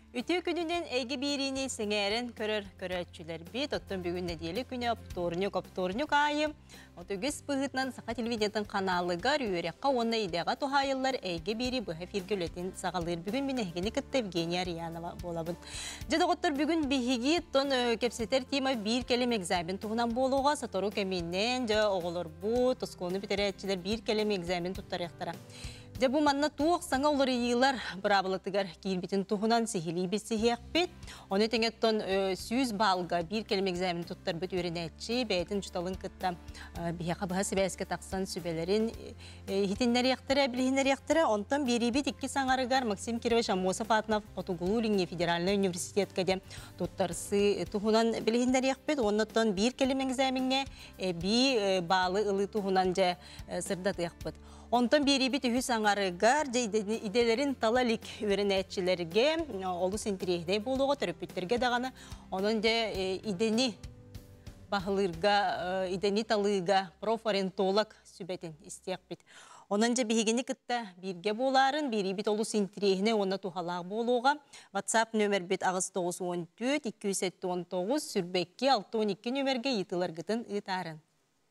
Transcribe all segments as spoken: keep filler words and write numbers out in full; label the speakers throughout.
Speaker 1: Ütü gününden egi birini sengeren körör körötçüler bit. Ottun bugün nediyeli günü optornyuk optornyuk ayım. Otogüs bıhıtnan sağa televizyonun kanalıgar üyerekka onna ideğa tuhayıllar egi biri bu hefirgületin sağalır. Bugün minehgeni kıtta Evgeniya Riyanova bolabın. Jadaqottar bugün bihigi ton kepseter tima bir kelime egzamin tuğunan boluğa satoru keminnen ja oğulur bu toskonu biteretçiler bir kelime egzamin tuttarektara. Ja bu manna tuğuk sana olur yıllar brabalatıgar kirbitin tuğunan sihili bir sihiyakbet. Onu tengetton süz balga bir kelime egzamin tuttar büt öğrenetçi. Beytin jutalın kıtta bihaka bahası beske taksan sübelerin hitinleri yaktara, bilhinleri yaktara. Ondan biri bit iki sanarıgar Maksim Kirveş Amosov Atnaf Otogululingi Federalna Üniversitet kadem tuttarsı tuğunan bilhinleri yakbet. Ondan bir kelime egzaminge bir bağlı ılı tuğunanca sırdatı yakbet. Ondan biri bir tühü sanarıgar, idelerin talalik öğrenetçilerge, olu sintirihde buluğa terapütlerge dağına, onun da ideni bahılırga, ideni talıyga, proforentolog sübetin isteyek bit. Onunca bihigeni kıtta birge boların, biri bit olu sintirihine ona tuhalak buluğa. WhatsApp nömer bit ağız dokuz on dört iki yüz on dokuz sürbekki altı on iki nömerge yıtılar gıtın ıtarın.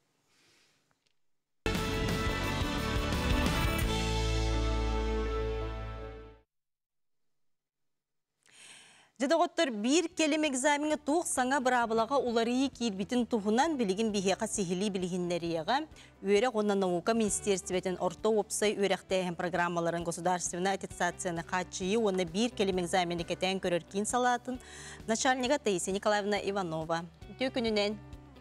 Speaker 1: Jadaqottar bir kelime egzamini tuğ sana brabalaga ularıyı kirbitin tuğunan biligin biheqa sihili biliginleriyaga öre ona nauka ministerstvetin orta opsay örekteyen programmaların государственная аттестацияны qaçıyı ona bir kelime egzamini keten körörkin salatın начальника Таисия Николаевна Иванова. Tökününen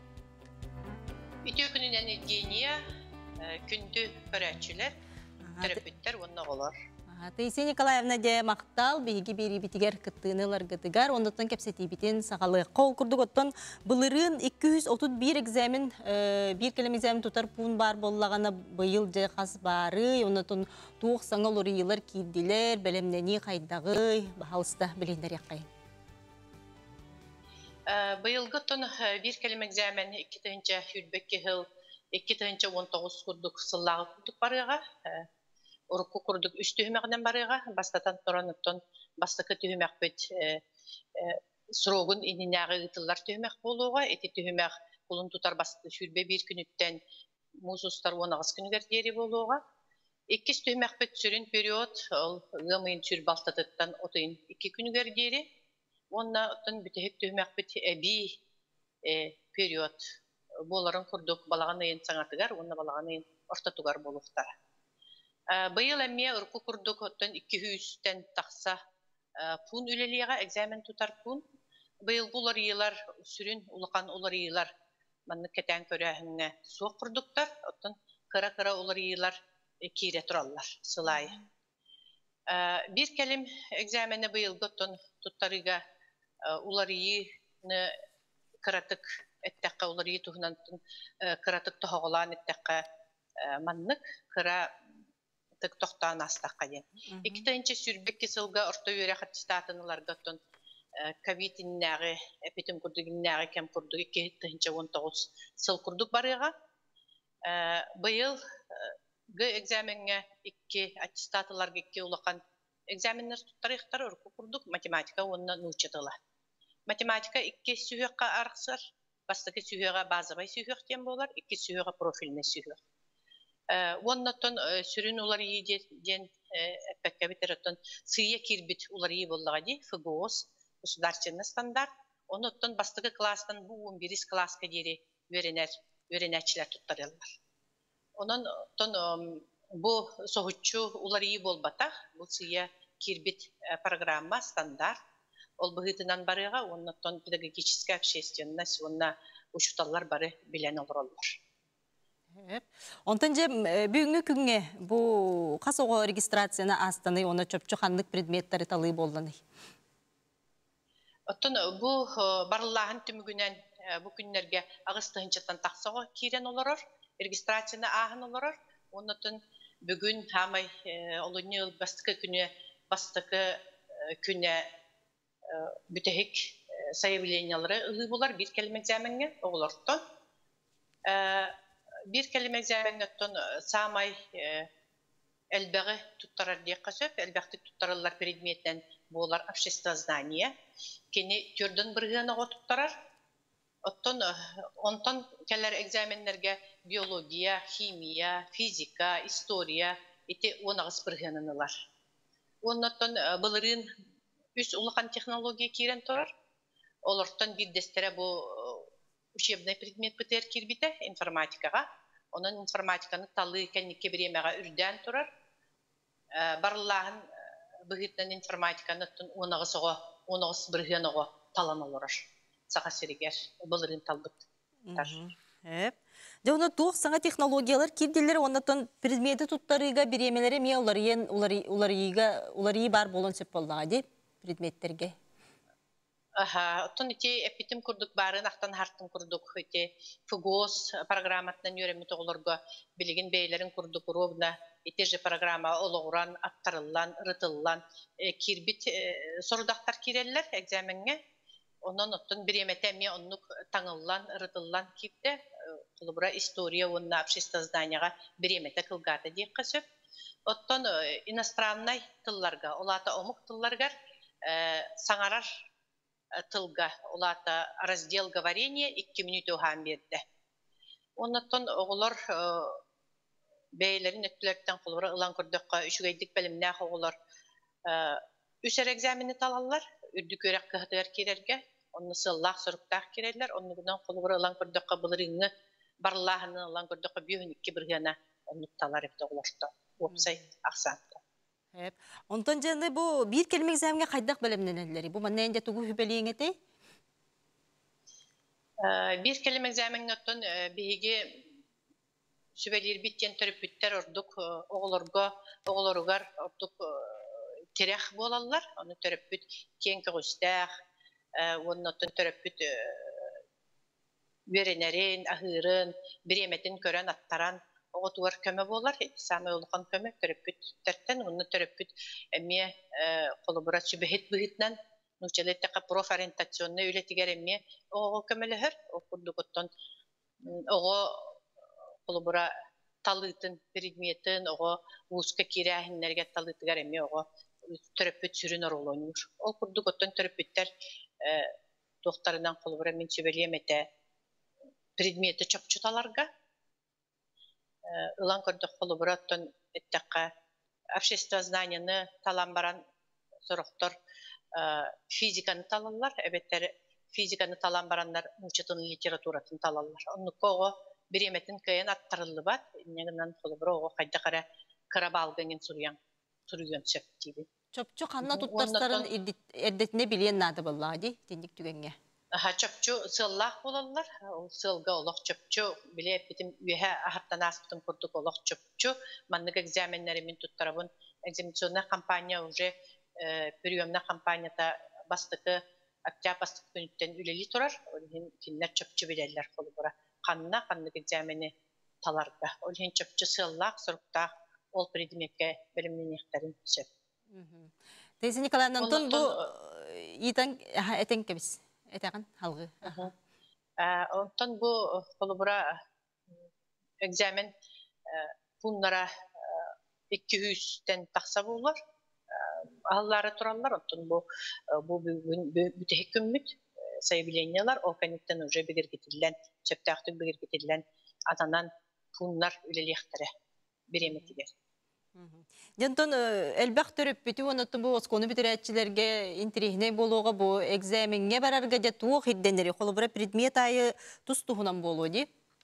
Speaker 2: Tökününen Evgeniya kündü körötçüler, terapütler onlar olur.
Speaker 1: Таисия Николаевна де мақтал биги бери битигер кыттыынылар гытыгар оннотон кепсетибитин сагалык кол курдук оттон былырын iki yüz otuz bir экзамен bir келем экзамен тутар пун бар боллагана быйыл же кас бары оннотон туох саңал урыйлар кирдилер белемнени кайдагы бахалыста билендер яккай.
Speaker 2: Быйылгы тон bir келем экзамен iki тыгынча хүрбекке хыл iki тыгынча он тогуз курдук сыллагы курдук барыга. Урукку курдук үч түймәгеннән барыга, бастатан тораныттан бастыкы түймәк бит срогун ининәгы ытыллар түймәк болуга, эти түймәк кулун тутар басты сүрбе bir күнүттен музустар он агыз күнгер дери болуга. Иккис түймәк бит сүрүн период, ол гымын сүр балтатыттан отын iki күнгер дери. Онна оттан бүтек түймәк бит эби период боларын курдук балаганын саңатыгар, онна балаганын ортатугар болуктар. Быйыл әмме ұрқы күрдік оттан iki yüzтен тақса пун үлелеға экзамен тутар пун. Быйыл бұлар иылар сүрін ұлықан олар иылар манны кәтен көрәхіңе соқ күрдіктар. Оттан қыра-қыра олар иылар кейре тұралар сылайы. Bir келім экзамені быйылғы оттан туттарыға олар иыны қыратық әттәққа олар иы тұғынан қыратық тұғылан әттәққа маннық қыра тык тоқтан астаққа ден. Екі тайынча сүрбекке сылға орта өре хаттистатыныларға тон ковид-иннәғі, әпетім күрдігіннәғі кәм күрдігі екі тайынча он тогуз сыл күрдік барыға. Бұйыл ғы экзаменге екі аттестатыларға екі ұлақан экзаменлер тұттарықтар ұрқы күрдік математика онына нұлчатыла. Математика екі сүйеққа арқсыр, бастықы сүйеға базабай сүйеқтен болар, екі сүйеға профиліне сүйеқ. Оннаттан сүрін олар еден әппәкке бітераттан сыя кирбит олар ие боллаға де, ФГОС, государственный стандарт. Оннаттан бастығы кластан бұл он бирис класска дері өренәтчілер тұттарылар. Оннан бұл соғытчу олар ие болбатақ, бұл сыя кирбит программа, стандарт. Ол бұғытынан барыға, оннаттан педагогическая общественность, онна ұшыталар бары білен олар олар.
Speaker 1: Онтан же бүгінгі күнге бұл қасоғы регистрацияны астаны, оны чөпчі қандық предметтері талый болданы?
Speaker 2: Оттан бұл барылағын түмігінен бұл күнлерге ағыстығыншаттан тақсаға кейрен оларыр, регистрацияны ағын оларыр. Онытын бүгін хамай олыны бастықы күні бастықы күні бүтәхік сайабиленялары ұлы болар бір келім экзаменге оғылырттан. Bir kelime egzamentten samay elbağ tuttarar diye kasıp, elbağ tuttarırlar predmetten болар обществознание. Кені түрден бірген оғытыптарар. Оттон, онтон келер экзаменлерге биология, химия, физика, история, ити онағыз біргенінілар. Оннаттан бұлырын үс улахан технология кирен тұрар. Оларттан биддестере бұл учебный предмет бітер кирбіті информатикаға. Onun informatikanı talı kendikke bir yemeğe ürden turar. Barlağın bıgıttan informatikanı onağız oğa, onağız bırgıyan oğa talan olur. Sağa seriger, bulurun talbıt.
Speaker 1: Hep. De onu tuğ sana teknolojiyalar kirdileri ondan predmeti tuttarıga bir yemelere mi uları yen uları uları yiga uları yi bar bolon sepoladi predmetlerge.
Speaker 2: Aha, oton iti epitim kurduk barın aktan hartın kurduk iti Fugos programattan yöremi toğulurga bilgin beylerin kurduk rovna iti programa oluğuran, attarılan, rıtıllan kirbit sorudaktar kireller egzamenine. Ondan oton bir yemetemi onluk tanıllan, rıtıllan kipte kulubura istoriya onunla обществознанияға bir yemete kılgata diye kasıp. Oton иностранный tıllarga, olata omuk tıllargar sanarar тылга, олата раздел говорения икки минут оған берді. Оннаттан оғылар бәйлерін өттілерден қолыры ұлан көрдіққа үшігейдік бәлімнәқ оғылар үшер экзамені талалар, үрді көрек қығытығар керерге, оны сыллақ сұрықтақ керерлер, онығынан қолыры ұлан көрдіққа бұлырыңы барлағыны ұлан көрдіққа бүйінікке біргені оны талар епті оғыларда. Опсай ақсанды.
Speaker 1: Ondan canlı bu bir kelime examine kaydak bölümlenenleri. Bu manne ence tuğu hübeliğin ete?
Speaker 2: Bir kelime examine notun bihigi sübelir bitten törüp bütter orduk oğulurga oğulurugar orduk tereh bolallar. Onu törüp büt kenki güstağ onun notun törüp büt verenerin, ahırın, bir yemetin kören attaran o tuvar köme bolar, sami olukan köme törüpüt terten, onu törüpüt emiye kolubura sübehet bühütnen, nuçaletteka prof orientasyonuna ületiger emiye o kömeleher, o kurdukottan o kolubura talıtın, predmetin, o uska kirahinlerge talıtıgar emiye o törüpüt sürün orolonur. O kurdukottan törüpütler doktorundan kolubura min sübeliyemete predmeti çapçutalarga Ulan kördük koluburattın ettekka обществознанияны талан баран сорохтор физиканы талалар, эбеттер физиканы талан барандар учетын литературатын талалар. Онны кого биреметін кайын аттарылы бат, негінен колубура ого кайда кара карабалгынын сурян, сурян сөп дейді.
Speaker 1: Çöpçü kanna tuttastарын erdetine bilen nadı bolladı, dendik tügenge.
Speaker 2: Ha çöpçü sığlaq bolallar, sığılga olaq çöpçü, bile bitim üye ahattan aspıtım kurduk olaq çöpçü, manlık egzamenlerimin tuttarabın, egzamisyonna kampanya уже, periyomna kampanyada bastıkı, akça bastık günütten üleli turar, olhin kinler çöpçü bilerler kolubura. Kanna, kanlık egzameni talarga. Olhin çöpçü sığlaq, sorukta, ol predimeke bölümünün ekterin söp.
Speaker 1: Teyze Nikolay'dan tun bu yitan eten kebiz. Etakan halgı.
Speaker 2: Ondan bu kolubura egzamen bunlara iki yüzden taksa bulurlar. Ağılları turallar. Ondan bu bu bütehik ümmüt sayıbilenyalar. O kanitten önce bir getirilen, çöptağıtık bir getirilen adanan bunlar üleliyektere bir emetiler.
Speaker 1: Janton elbaq törüp biti onatın bu oskonu bitiretçilerge intrihine boluğa bu egzamenge bararga ja tuğ hiddenleri kolubura predmet ayı tustuğunan boluğu.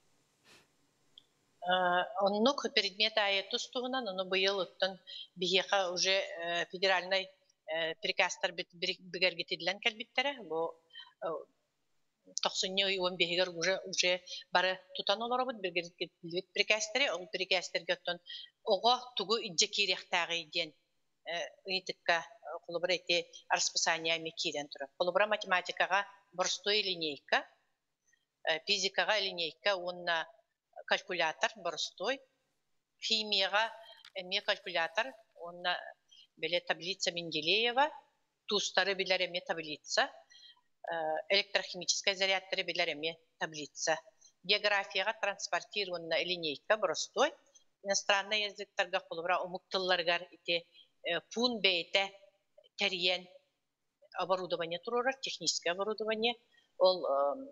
Speaker 2: Onluk предмет ayı tustuğunan onu bu yıl ötten biheqa уже federalnay prikastar biger getirilen kelbittere bu toxsunni on behiger уже уже бары тутан олорбут биргер кетилбит прикастери ол прикастергеттен ого тугу ижже кирехтагы ден ыйтыкка колубра эти расписание мекирен тура колубра математикага простой линейка физикага линейка онна калькулятор простой химияга эме калькулятор онна беле таблица Менделеева тустары билер эме таблица электрохимическая зарядтары билер эме таблица. Географияға транспортированная линейка простой. Иностранный языктарга колубра умуктылларгар ите пун бейте кәриен оборудование турар, техническое оборудование. Ол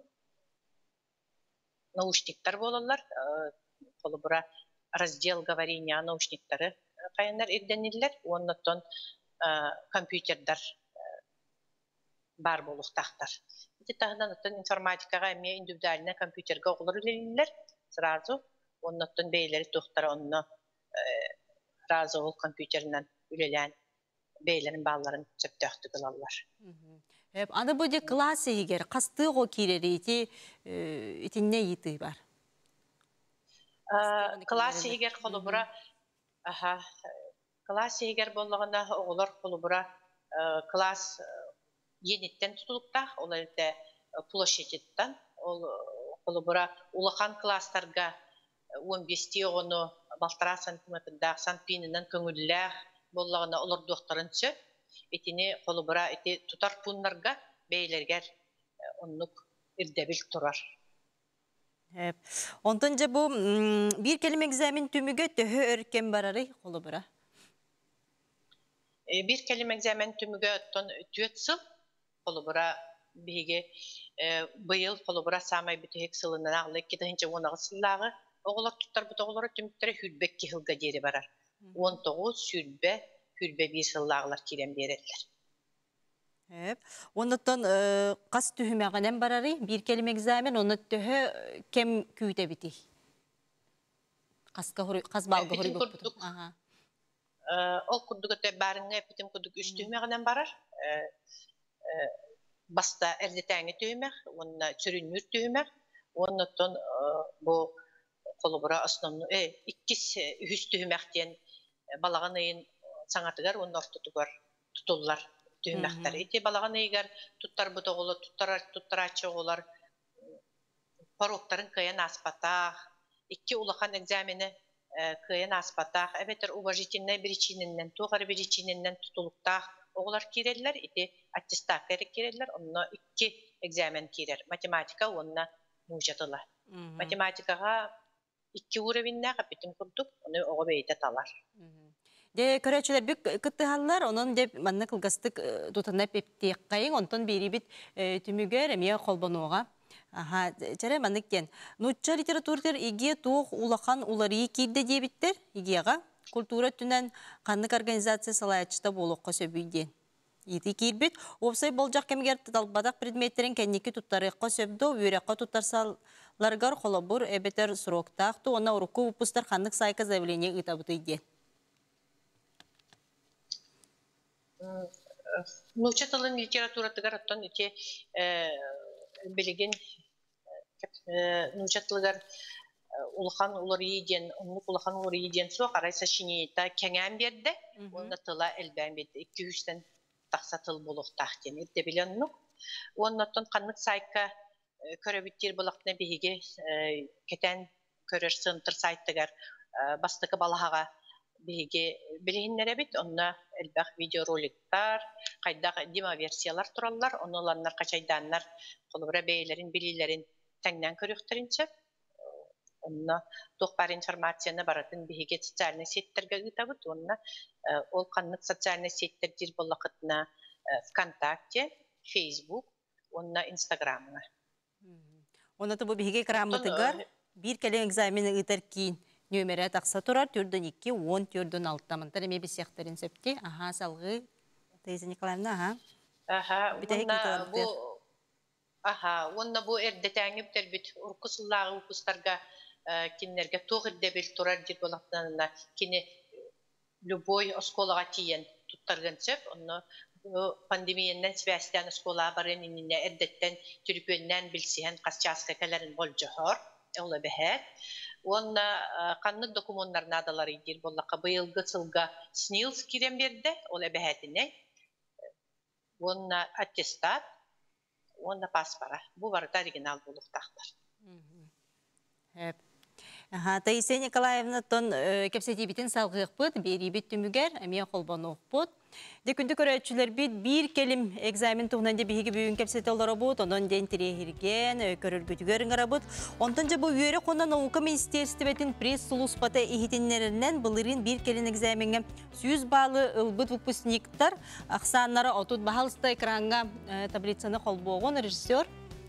Speaker 2: наушниктар болалар. Колубура раздел говорения наушниктары каяннар ирдениллер. Оннотон компьютердар бар болуктактар. Ити тагынан оттон информатикага эме индивидуальный компьютерге оголор үлелилер. Сразу оннотон бейлери тухтар онно разы ол компьютеринен үлелен бейлерин балларын сөптөктү кылалар.
Speaker 1: Аны бұде класс егер қасты ғо керері ити итинне еті бар?
Speaker 2: Класс егер қолыбыра класс егер болығына оғылар қолыбыра класс енеттен тұтылықта, ол әлді площадеттен, ол қолыбыра улақан класстарға он бесте оғыны балтыра сантиметрдақ сантпинінен көңілләқ болығына олар доқтарын сөп, етіне қолыбыра еті тұтар пұнларға бейлергер онлық ирдебіл тұрар.
Speaker 1: Онтан жа бұл бір келім экзамен түмігі төхі өркен барары қолыбыра?
Speaker 2: Bir kelime egzamen tümüge ton tüet sıl kolubura bige bu yıl kolubura samay bitehek sılından ağlı kidahince onağı sıllağı oğullar tutar bu oğullara tümüktere hülbek ki hılga deri barar. on dokuz hülbe hülbe bir sıllağılar kirem derediler.
Speaker 1: Evet. Ondan kas tühümeğinen bararı bir kelime egzamen onu tühü kem küyde biti? Kas balgı hori buktu. Aha.
Speaker 2: Ол курдук өтө барыңа эпитим курдук үч түймөгөнөн барар. Баста эрдетеңи түймөк, онна чүрүнүр түймөк. Оннотон бу колубура основну э иккис үч түймөктен балаган ыйын саңатыгар онна ортотугар тутуллар түймөктөр. Эти балаган ыйгар туттар бутоголу, туттар туттарачыголар пароктарын кыян аспата, икки улахан экзамени кыян аспатах, эбетер уважительный причининен, тугар причининен тутулуктах оглар киреллер, ити аттестат керек киреллер, онно икки экзамен кирер. Математика онна мужатыла. Математикага икки уровенне капитим курдук, оны ого бейте талар.
Speaker 1: Де көрөчүлөр бүк кыттыгаллар, онун деп манна кылгастык тутана пептек кайын, онтон бери бит түмүгөр эмие колбонууга. Ага, чаре манныктен. Нучча литературтер иге тух улахан улары кирде дебиттер, игега культура түнен каннык организация салаячта болуққа сөбүйден. Ити кирбит, опсай болжақ кемгер талбадақ предметтерин кенники туттарыққа сөбді, үйрекқа туттарсаларгар холобур эбетер сроктақты, она уруку выпустар каннык сайка заявление ытабыты иден.
Speaker 2: Нучча тылын литературатыгар оттон ити билеген нучатлыгар улахан улар иден, онлук улахан улар иден со карай сочинениета кеңен берди. Онда тыла элбен бет iki üçten такса тыл болуктак ден эрде биленнук. Оннотон каннык сайка көрөбүттер булакна биге кетен көрөр сынтыр сайттыгар бастыкы балага биге билиннере бит. Онна элбак видеороликтар, кайда дима версиялар тураллар, оноланнар качайданнар колубра бейлерин билилерин тәңнән көрөктөрүнчө. Онна тохпар информацияны баратын биге социальный сеттерге ытабыт. Онна ол каннык социальный сеттердер боллакытына ВКонтакте, Facebook, онна Инстаграмына.
Speaker 1: Онна бу биге грамотыгар бир келе экзаменин ытар кийин нөмірі тақса тұрар, түрдің екі, он түрдің алтамынтар еме бес яқтарын сөпте. Аха, салғы, Таиза Николаевна, аха.
Speaker 2: Аха, аха, онна бұл әрдетәңі бітер біт, ұрқысыллағы ұқыстарға кенлерге тоғырды біл тұрар дер болақтанына, кені любой осколаға тиен тұттарған сөп, онна пандемияннан связьтен осколаға барын иніне әрдеттен түріпөннен білсіген қасчасқа кәлерін бол жоғыр, олы бәхәт. Онна каннык документтарына адалар идер боллакка быйылгы сылга снилс кирем берди, ол эбэхэтине. Онна аттестат, онна паспора. Бу барыта оригинал болуктактар.
Speaker 1: Аха, Таисия Николаевна тон кепсетибитин салгыкпыт, берибит түмүгер, эмие колбонукпут. Декүнді көрәтшілер бит бір келім экзамен туғнанде бігі бүйін кәпсеті олар бұд, онын ден тірехірген, көрілгүдігерін ғарабыд. Онтан жа бұл үйері қонна наука министерстібетін пресс-сулус пата ихетенлерінен бұлырын бір келін экзаменге сүйіз балы ұлбыт выпускниктар ақсанлары отут бағалысты экранға таблицаны қол болған режиссер.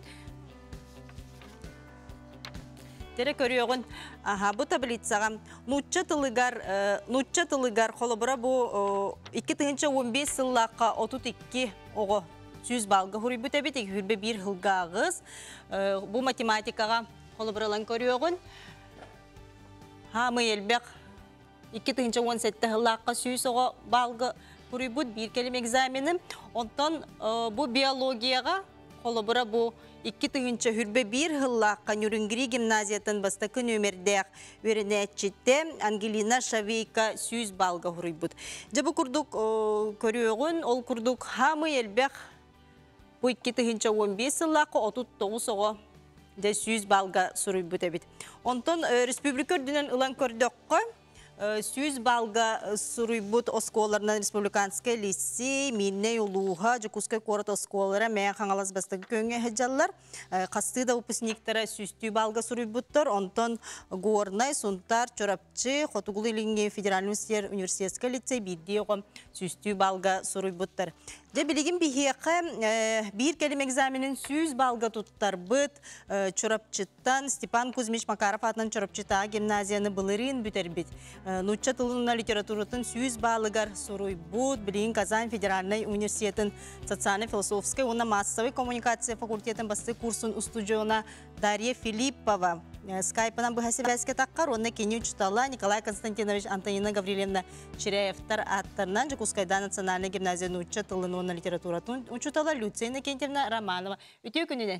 Speaker 1: Тере көрüyorgun. Aha bu tablitsaga nutça tılıgar nutça tılıgar kolobra bu iki bin on beş yıllıqa otuz iki oğu yüz balga hurbi tabitik hurbi bir hılgağız. Bu matematikaga kolobralan görüyorgun. Ha mı elbek iki bin on sekiz yıllıqa yüz oğu balga hurbi bir kelime egzaminim. Ondan bu biyologiyaga kolobra bu iki bin hürbe bir hıllaqqa Nürüngri gimnaziyatın bastakı nömerdek öğrenetçitte Angelina Şaveyka yüz balga huribut. Jabı kurduk körüyorgun, ol kurduk hamı elbek bu iki bin on beş yıllaqqa otuz dokuz oğu da yüz balga suribut ebit. Ondan Respublika dünen ılan kördökkü yüz balga suribut oskolarından Respublikanska lisi, minne yoluha, Jukuska korat oskolara meğen hangalas bastakı köyüne hecallar. Kastı da upusniktara süstü balga suributlar. Ondan Gornay, Suntar, Çorapçı, Xotugulu İlingi Federal Üniversiteska lisi bildiğim süstü balga suributlar. De bilgin bir hiyaka bir kelime egzaminin yüz balga tuttar bıt Çorapçı'dan Stepan Kuzmiç Makarov adından Çorapçı'da gimnaziyanı bılırin büter bit. Nutça tılına literatürütün yüz balıgar soruy bud bilgin Kazan Federal Üniversitetin Sotsialne Filosofskaya ona Massovy Kommunikasiya Fakultetin bastı kursun ustudiyona Darya Filipova. Skype'dan bu hasibesке takkar, onunla Kenya uçtala Nikolay Konstantinovich Antonina Gavrilevna Çireyevtar attarından Jukuskayda Naциональная гимназия nutça tılını ona literatürütün uçtala Люцина Кентьевна Романова. Ütüyor günüden?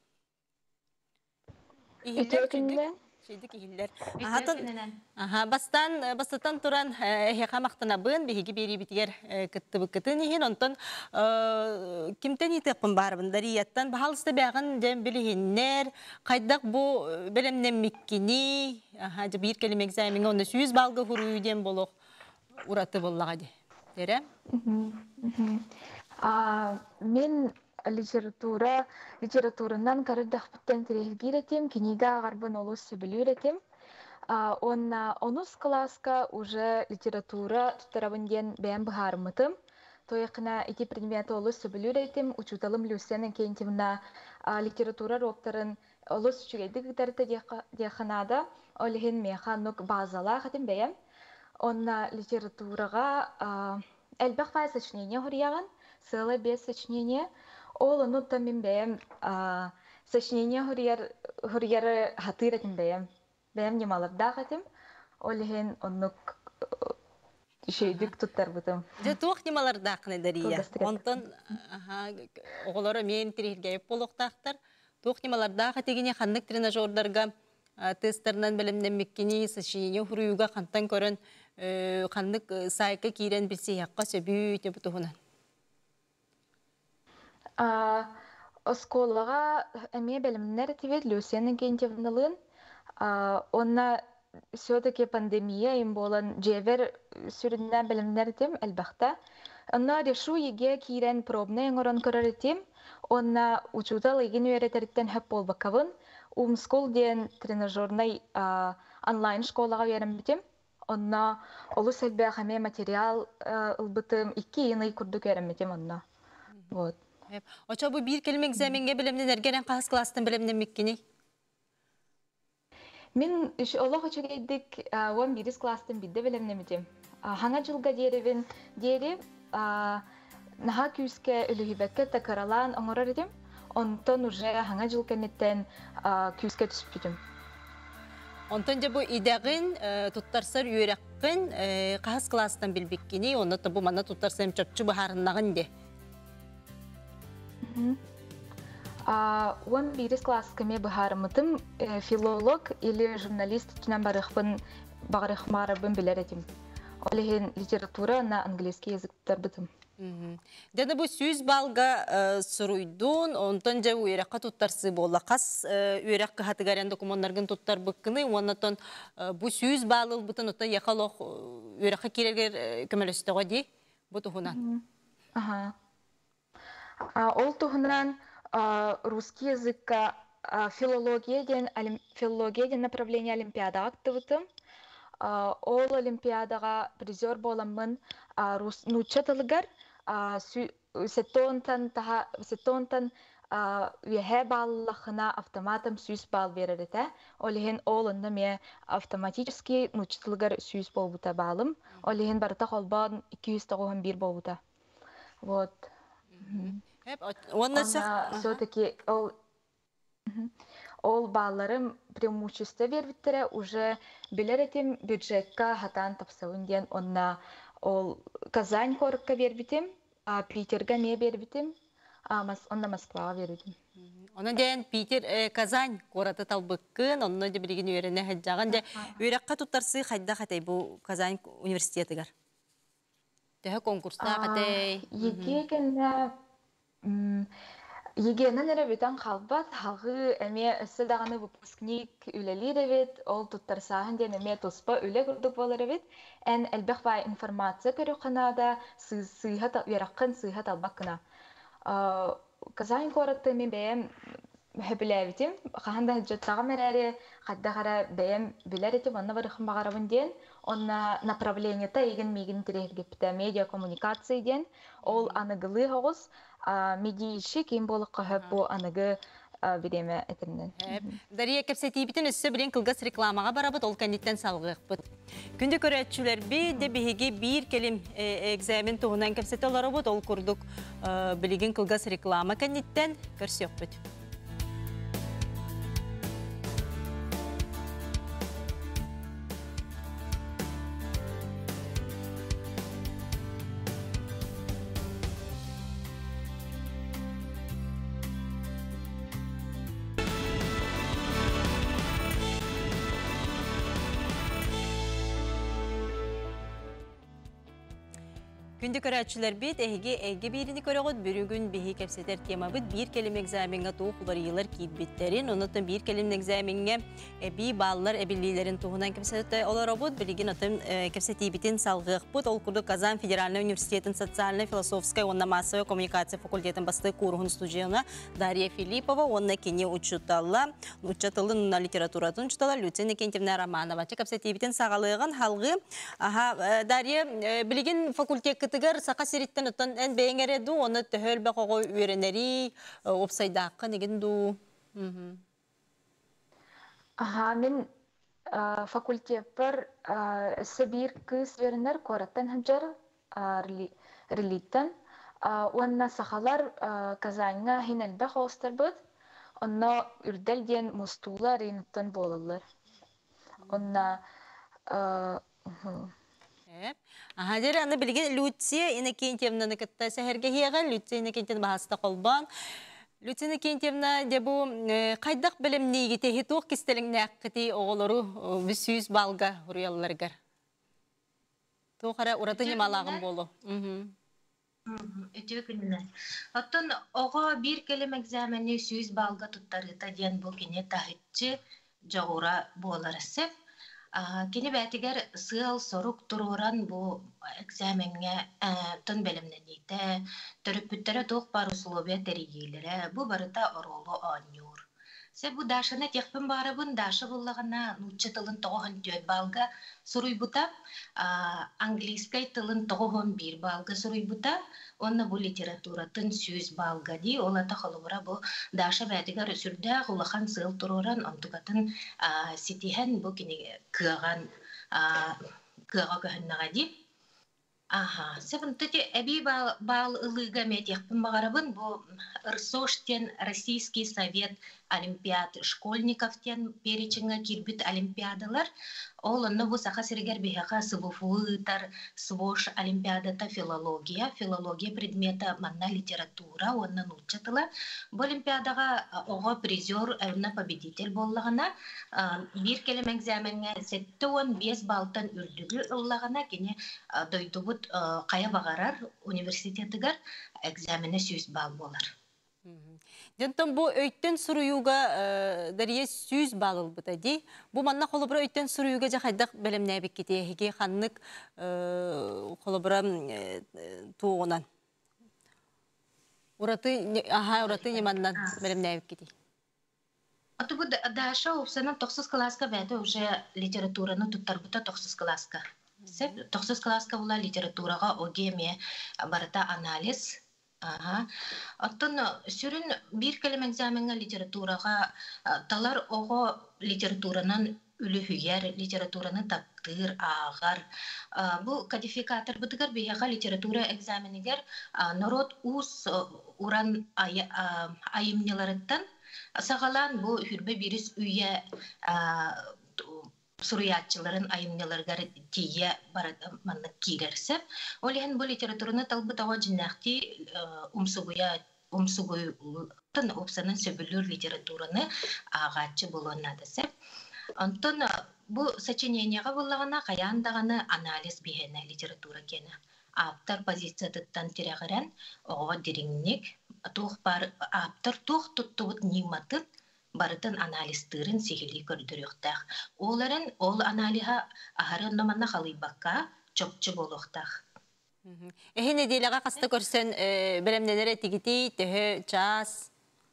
Speaker 3: Ütüyor günüden?
Speaker 1: Şeydik ihiller. Aha, bastan bastan turan heka maktana bın bihigi biri bitiger kıttı bıkkıtın ihin ondan kimten yitepin barbın dariyattan bahalısda bağın dem bilihinler kaydak bu belemnem mikkini aha bir kelime egzamini onda yüz balga huruyu dem bolok uratı bollağıdı. Dere?
Speaker 3: Men литература литературанан карыдах биттен тирехгиретим книга гарбын олус сөбүлүретим. Он онус класска уже литература тутарабынден бәм бахармытым. Тоякына ити предметы олус сөбүлүретим. Учуталым Люсена Кентьевна литература роктарын олус чүгедик тарта деханада олихин механук базала хатим бәм. Онна литературага элбах фай сочинение хурьяган, сыла без сочинения. Ол онуттан мен бәйім сочинение хұрьяры хатыр әтім бәйім. Бәйім немаларда қатым. Олеген оннук шейдік тұттар бұтым.
Speaker 1: Же туық немаларда қыны дария. Онтан оғылары мен тірергейіп болуқтақтар. Туық немаларда қатегіне қандық тренажердарға тесттарынан білімден меккені сочинение хұрыюға қантан көрін қандық сайқа кейрен білсе яққа сөбүй өте бұтығынан.
Speaker 3: Осколага эме белемнер тивет Люсена Кентьевналын. Онна все-таки пандемия им болан жевер сүрүннән белемнер тем әлбәхтә. Онна решу еге кирен пробный оңорон көрөр тем. Онна учутал еген өйрәтәрдән һәп болбакавын. Умскол ден тренажерный онлайн школага ярым битем. Онна олус әлбәх эме материал ылбытым икки йыны курдук ярым битем онна. Вот.
Speaker 1: Oça bu bir kelime egzamenge bilemden ergenen qahas klastan bilemden mikkini?
Speaker 3: Min Allah hoca geydik on biris klastan bidde bilemnemeydim. Hanga жылга derevin deri naha küske ölühibekke takaralan oңорор edem. Ondan уже hanga жыл kennetten küske түспүдüm.
Speaker 1: Ondan bu idagın tuttarsar yürekkin qahas klastan bilbikkini, onda da bu mana tuttarsam çöpçü baharındağın de.
Speaker 3: Он бирис класс кеме бахармытым филолог или журналист тунан барыхпын багырыхмарыбын билеретим. Олеген литература на английский языктар бытым.
Speaker 1: Дәді бұл сөз балға сұруйдун, онтан жа үйраққа туттарсы болла. Қас үйраққа хатыгарян документаргын туттар бұққыны, оннатон бұл сөз балыл бұтын оттан яқалық үйраққа керергер көмелесті ғади. Бу туһунан.
Speaker 3: Ага. А, Ол туһунан а, русский языкка а, филология ден олим- филология ден направление олимпиада актывытым. А, Ол олимпиадага призер боламмын а, рус нуча тылыгар а, сü- сеттонтан таха сеттонтан үеһэ баллахына автоматом сүүс бал берерите. Олиһин ол онна ме автоматически нуча тылыгар сүүс болбута балым. Олиһин барыта холбон iki yüz тоғыз бир болбута. Вот.
Speaker 1: Hep онна сах.
Speaker 3: Она все-таки ол, мгм. Ол балларым преимущество бербиттере уже билер этим бюджетка хатан тапсауын ден онна ол Казань хорыкка бербитим, а Питерга ме бербитим, а мас онна Москвага бербитим.
Speaker 1: Онан ден Питер э, Казань кораты талбыккын, онно де билигин үйренне хаджаган де үйрәккә туттарсы хайда хатей бу Казань университетыгар. Төһө конкурста хатей.
Speaker 3: Еге генә Егенен эре бүтән халбат, халгы эме өссө даганы выпускник үлели дебит, ол туттарсаһын ден эме тоспа үле күрдүк болар бит. Эн элбэх бай информация көрү канада сыйха та яраккын сыйха талбак кына. Казань городты мен бәем хөбиләбитим. Ханда жаттага мерәре хаддагара бәем биләритим, анна барыхын багарабын ден. Онна направление та иген миген тирергеп та медиа коммуникация ден. Ол аныгылы хогыз медийши ким болыққа хөп бу аныгы биреме этинен.
Speaker 1: Дария кепсетибитин өссө билен кылгас рекламага барабыт, ол кандиттен салгыкпыт. Күндө көрөтчүлөр би де биһиги бир келим экзамен туһунан кепсете олоробут, ол курдук билеген кылгас реклама кандиттен көрсөкпүт. Күнді көрәтшілер бет, әйге әйге бейріні көріғыд, бүрігін бейі кәпсетер тема бұд, бір келім экзаменға туық ұлар елер кейбеттерін, онытын бір келім экзаменге бей балылар әбілейлерін туғынан кәпсеті олар бұд, білеген отын кәпсеті бетін салғық бұд, ол күрді Казан Федеральный университетін социальной, философской, онна массовой коммуникация факультетін басты курғын студияна Дарья Филиппова, онна кене учуталла, учатылын на литературатын учуталла, Люцина Кентевна Романова. Кәпсеті бетін сағалығын халғы, Дарья, білеген факультет Тигер сака сириттен оттан эн бейнгере ду, оны төһөлбе кого үйренери, опсайдаққа неген ду.
Speaker 3: Ага, мен факультет бар Сибир кыз вернер кораттан ханжар релиттен. Онна сахалар Казаньга хинелбе хостер бud. Онна үрдел ден мустула рейнуттан болалар. Онна
Speaker 1: Ага, дер аны билген Люция Иннокентьевна накатта сәһәргә һияган, Люция Иннокентьевна баһаста калбан. Люция Иннокентьевна де бу кайдак белем нигите хитук кистелиңне акыти оголору бүсүз балга уруялларгар. Тохара ураты немалагын болу. Мм.
Speaker 4: Өтө күнүнө. Оттон ого бир келем экзамени сүз балга туттарыта ден бу кине тахитчи жогура боларсы. Кені бәтігер сыл сорук туруран бұл экзаменге тон бәлімнен дейті, түріппіттері тоқ бар условия тәрігейлері, бұл барыта оролу анюр. Се бұл дашына текпін барыбын, дашы болағына нучы тылын тоғын төт балға сұруй бұта, английскай тылын тоғын бір балға сұруй бұта, онна бұл литературатын сөз балға дей, олата қалыбыра бұл дашы бәтігер сүрді ғылақан сыл туруран онтығатын сетихен бұл кені кыған кыға көхіннаға дей. Ага, себінтіде әбей бал ылыға мәтекпін бағарабын, бұл ырсоштен Российский совет олимпиад школьниковтен перечинға кирбіт олимпиадалар. Ол онны бұл сақа сіргер бейхаға сывыфуытар, свош олимпиадата филология, филология предмета манна литература, оннан учатыла. Бұл олимпиадаға оға призер, әуна победитель боллағына, бір келем экзаменге сетті он бес балтан үрдігі ыллағына кене дойдубут қая бағарар университетігер экзамене сөз бал болар.
Speaker 1: Дентон бу өйттен суруюга дария сүз балыл бута ди. Бу манна холобра өйттен суруюга жахайдак белемнәбик ките. Хиге ханнык холобра тугунан. Ураты аха ураты неманнан белемнәбик ките.
Speaker 4: Аты бу даша опсанан тохсыз класска бәді уже литератураны туттар бута тохсыз класска. Сеп тохсыз класска була литературага огеме барата анализ. Ага. Оттон сүрүн бир келем экзаменга литературага талар ого литературанан үлүхүгер литератураны таптыр агар. Бу кодификатор бутыгар бияга литература экзаменигер народ ус уран айымнеларыттан сагалан бу хүрбе бирис үйе суруятчыларын айымнеларгар тие бараманны кирерсеп, олеген бу литератураны талбытава жиннахти умсугуя умсугуйтын опсанын сөбүлүр литератураны агачы болуына десеп. Онтон бу сочиненияга буллагана каяндаганы анализ бихене литература кені. Аптар позициятыттан тирегерен ого дириңник тух бар аптар тух туттубут ниматын барытын анализтырын сихили көрдүрүктах. Оларын ол аналиха ахарын номанна халыйбакка чопчу болуктах.
Speaker 1: Эхине дейлага каста көрсен белемнелere тигити төһө час.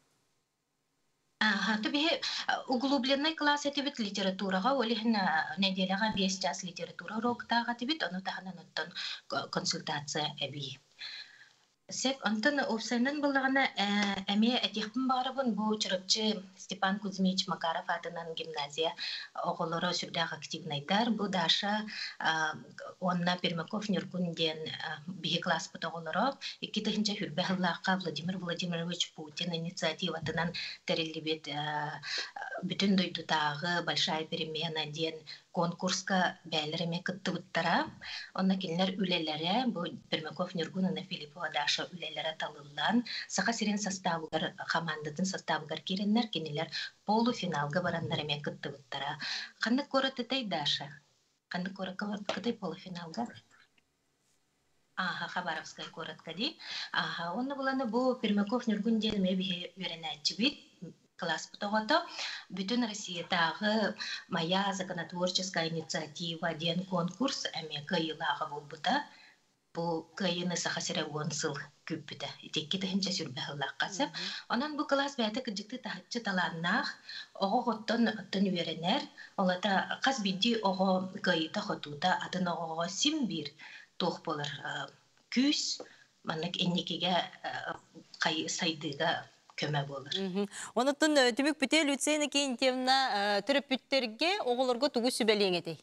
Speaker 4: Ага, табе углубленный класс этибит литературага, олихин неделяга бес час литература уроктага тибит, ону таханан оттон консультация эби. Сеп антон опсайнан буллагана эме этихпин барыбын бу чырыкчы Степан Кузьмич Макаров атынан гимназия оголоро сүрдәк активнайдар. Бу даша онна Пермяков Нюркун ден биһи класс потоголоро иккитинче хүрбәһллакка Владимир Владимирович Путин инициативатынан терелибет бүтүн дойдутагы большая перемена ден конкурска бәйлереме кыттыбыттара. Онна кинлер үлеләре бу Пермяков Нюргунына Филиппова даша үлеләре талылдан саха сирен составыгар командатын составыгар киреннер кинилер полуфиналга бараннар эме кыттыбыттара. Кандай көрөтөй даша? Кандай көрөтөй полуфиналга? Ага, Хабаровская коротко ди. Ага, онна буланы бу Пермяков Нюргун ден ме бихе үйренәчи бит. Класс потогото бүтүн Россиядагы моя законотворческая инициатива ден конкурс эме кыйылага болбута. Бу кыйыны сахасыра гонсыл күппүтэ. Итекки тахынча сүрбәһллаккасы. Онан бу класс бәте кыжыкты тахытчы таланнах ого готтон оттон үйренер. Олата кас бидди ого кыйыта хотута атын ого симбир тох болар күс маннык энникеге кай сайдыга көмө болар.
Speaker 1: Онуттун түбүк бүтө Люцина Кентьевна төрөпүттерге оголорго тугу сүбелеңетей.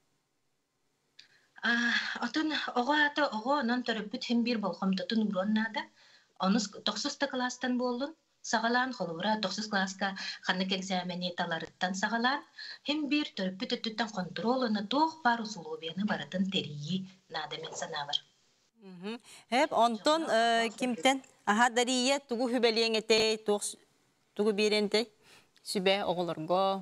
Speaker 4: Атын ого ата ого онон төрөпүт хем бир болгомтотун уроннада. Онус токсузта класстан болдун. Сагалан холура токсуз класска ханнык экзамени таларыттан сагалан. Хем бир төрөпүт өттүттен контролуна тох бар условияны баратын терии надамен санабар.
Speaker 1: Хеп онтон кимтен аха дария тугу хүбелеңетей тугу биренте сүбе оголорго.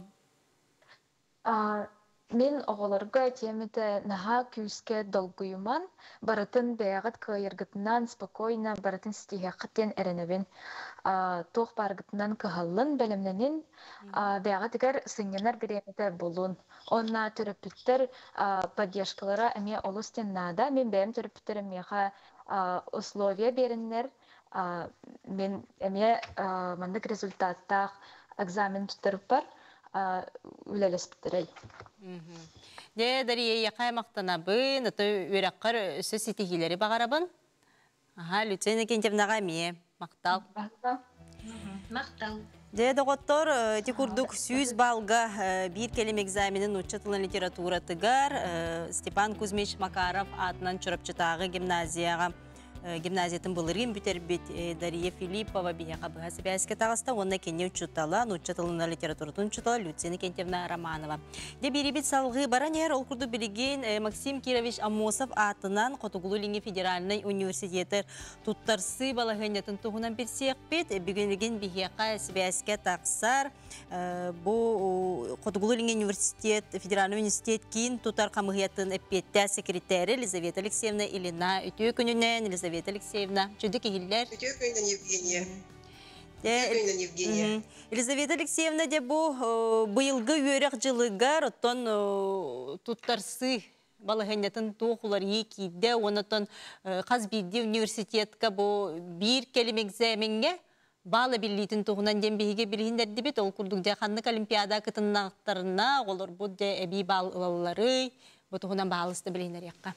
Speaker 3: Мен оголорго темете наха күске долгуйман баратын бягат кыйыргытынан спокойно баратын стихакытен эренебин тох баргытынан кыһаллын белемненин бягат гер сынгенер биремете болун. Онна төрөпүттер поддержкалара эме олустеннада мен бем төрөпүттер эмеха условия береннер мен эме мандык результаттах экзамен туттырып бар үлелесптерей.
Speaker 1: Де дария якай мактанабын, ото үрәккар өсө ситихилери багарабын. Аха, Люцина Кентьевнага мие мактал.
Speaker 4: Мактал.
Speaker 1: Де доктор тикурдук сүз балга бир келем экзаменин учетылын литература тыгар Степан Кузьмич Макаров атынан чурапчытагы гимназияга гимназиятын былырын бүтербит Дарья Филиппова бияга быгасы бәске тагыста онна кенне учутала, учетылына литературатын учутала Люцина Кентьевна Романова. Де бирибит салгы баранер ол курду билген Максим Кирович Амосов атынан Котугулу федеральный университеты туттарсы балагынятын тугунан берсекпет бүгүнүген бияга бәске таксар бу Котугулу университет федеральный университет кин тутар камыятын эппетте секретаре Елизавета Алексеевна Илина өтө күнүнөн Елизавета Алексеевна, чудо кихиллер.
Speaker 5: Евгения. Евгения Евгения.
Speaker 1: Мгм. Елизавета Алексеевна де бу быйылгы үйрек жылыгар оттон э, туттарсы балыгыннатын туохулар екиде онотон каз бирди университетка бу бир келим экзаменге бала биллитин тугунан дембиге билиндерди бит ол курдук жаханнык олимпиада кытыннактарына олор бу де эби баллары бу тугунан баалысты билиндер якка.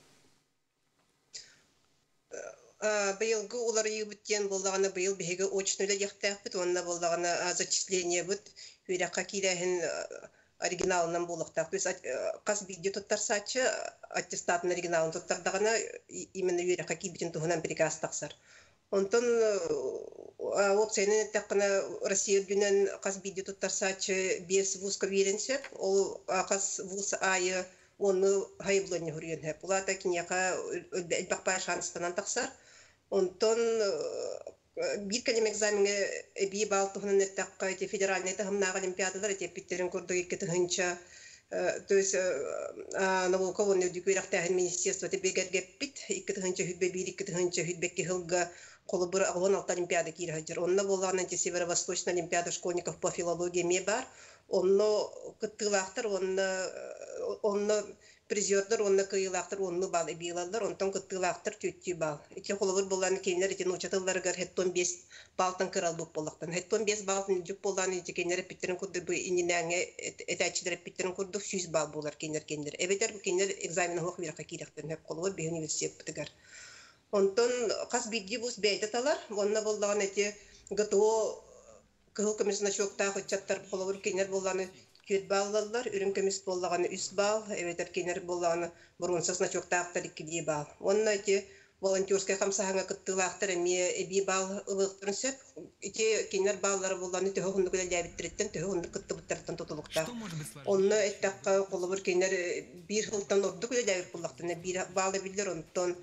Speaker 5: Быйылгы улар ебіттен болдағаны быйыл беге очнуля яқтақпыт, онна болдағаны зачисление бұд, үйраққа кейләхін оригиналынан болықтақ. То есть, қас видео тұттар сачы, аттестатын оригиналын тұттардағына именно үйраққа кейбітін тұғынан приказ тақсар. Онтон опцияны таққына Россия дүнен қас видео тұттар сачы бес вузка веренсеп, ол қас вуз айы оны хайблоне хүрген хеп. Улата киняқа әлбақпай шанстанан тақсар. Онтон бир келем экзаменге би бал тухнан неттакка эти федеральные тахымнага олимпиадалар эти питтерин курдук икки тыгынча то есть науковый дикуирактагын министерство тебегер геппит икки тыгынча хүббе бир икки тыгынча хүббекки хылга колу бир агылан алты олимпиада кирхажыр. Онна болган эти северо-восточная олимпиада школьников по филологии ме бар. Онно кыттылактар, онно онно призердер, онно кыйлактар, онно бал эбилалар, онтон кыттылактар төттү бал. Эти холовыр болган кейнер эти ночатылларгар хеттон бес балтан кыралбык болактан. Хеттон бес балтын жүк болган эти кейнер питтерин курду бу ининәңе этачидер питтерин курду жүз бал болар кейнер кейнер. Эбетер бу кейнер экзамен хок бирка кирактен хеп коловыр бе университет битигер. Онтон кас бидди бус бейтаталар, онно болган эти ГТО кыл комиссиясына чоктаа чаттар коловыр кейнер болганы Küt bağladılar, ürün kömüs bollağını üst bağ, evet erkenler bollağını burunsa çoktaaqtar iki diye bağ. Onun iti volonтерская хамсаһаңа кыттылаақтар эмие эби bağ ылыктырын сөп, ити kenler bağları bollağını töhө hundu көдө дәбиттериттен töhө hundu кыттыбыттардан тутулукта. Onu ettaqqa kolubur kenler bir hıldan ordu көдө дәбит bollaqtan bir bağlı bildir ondan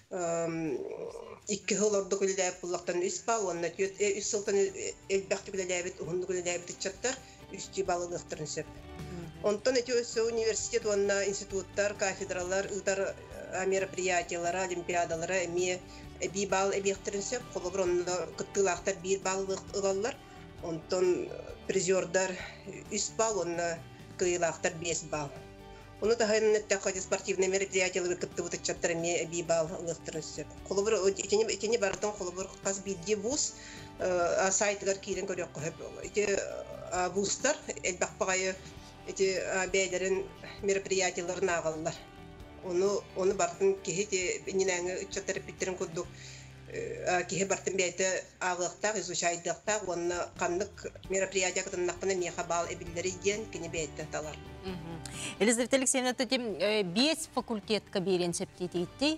Speaker 5: iki hıl ordu көdө дәбит bollaqtan üst bağ, onu üst hıldan elbaqti көdө дәбит hundu көdө дәбит чаттар. Üstü balılıktırın söp. Ondan ötesi üniversitet, onunla institutlar, kafedralar, ıdar merapриятиялары, олимпиадалары, эми bir bal ebektirin söp. Kolubur onunla kıttılaktar bir balılık ılallar. Ondan prizörler üst bal, onunla kıyılaktar beş bal. Onu da hayırın ettiği sportivne merapриятиялары kıttı bıtıçattır эми bir balılıktırın söp. Kolubur içini barıdan kolubur kas bilgi buz saytlar kirin görüyor hep. Вуздар, элбақпағайы эти бәйлерін мероприятияларын ағалылар. Оны оны бартын кехе ненәңі үтчаттары біттерін көрдік. Кехе бартын бәйті ағылықтақ, изучайдықтақ, оны қандық мероприятия қытыннақтаны меха бал әбілдері ген кені бәйті талар.
Speaker 1: Елизавета Алексеевна, тетім бес факультетка берен септетейті.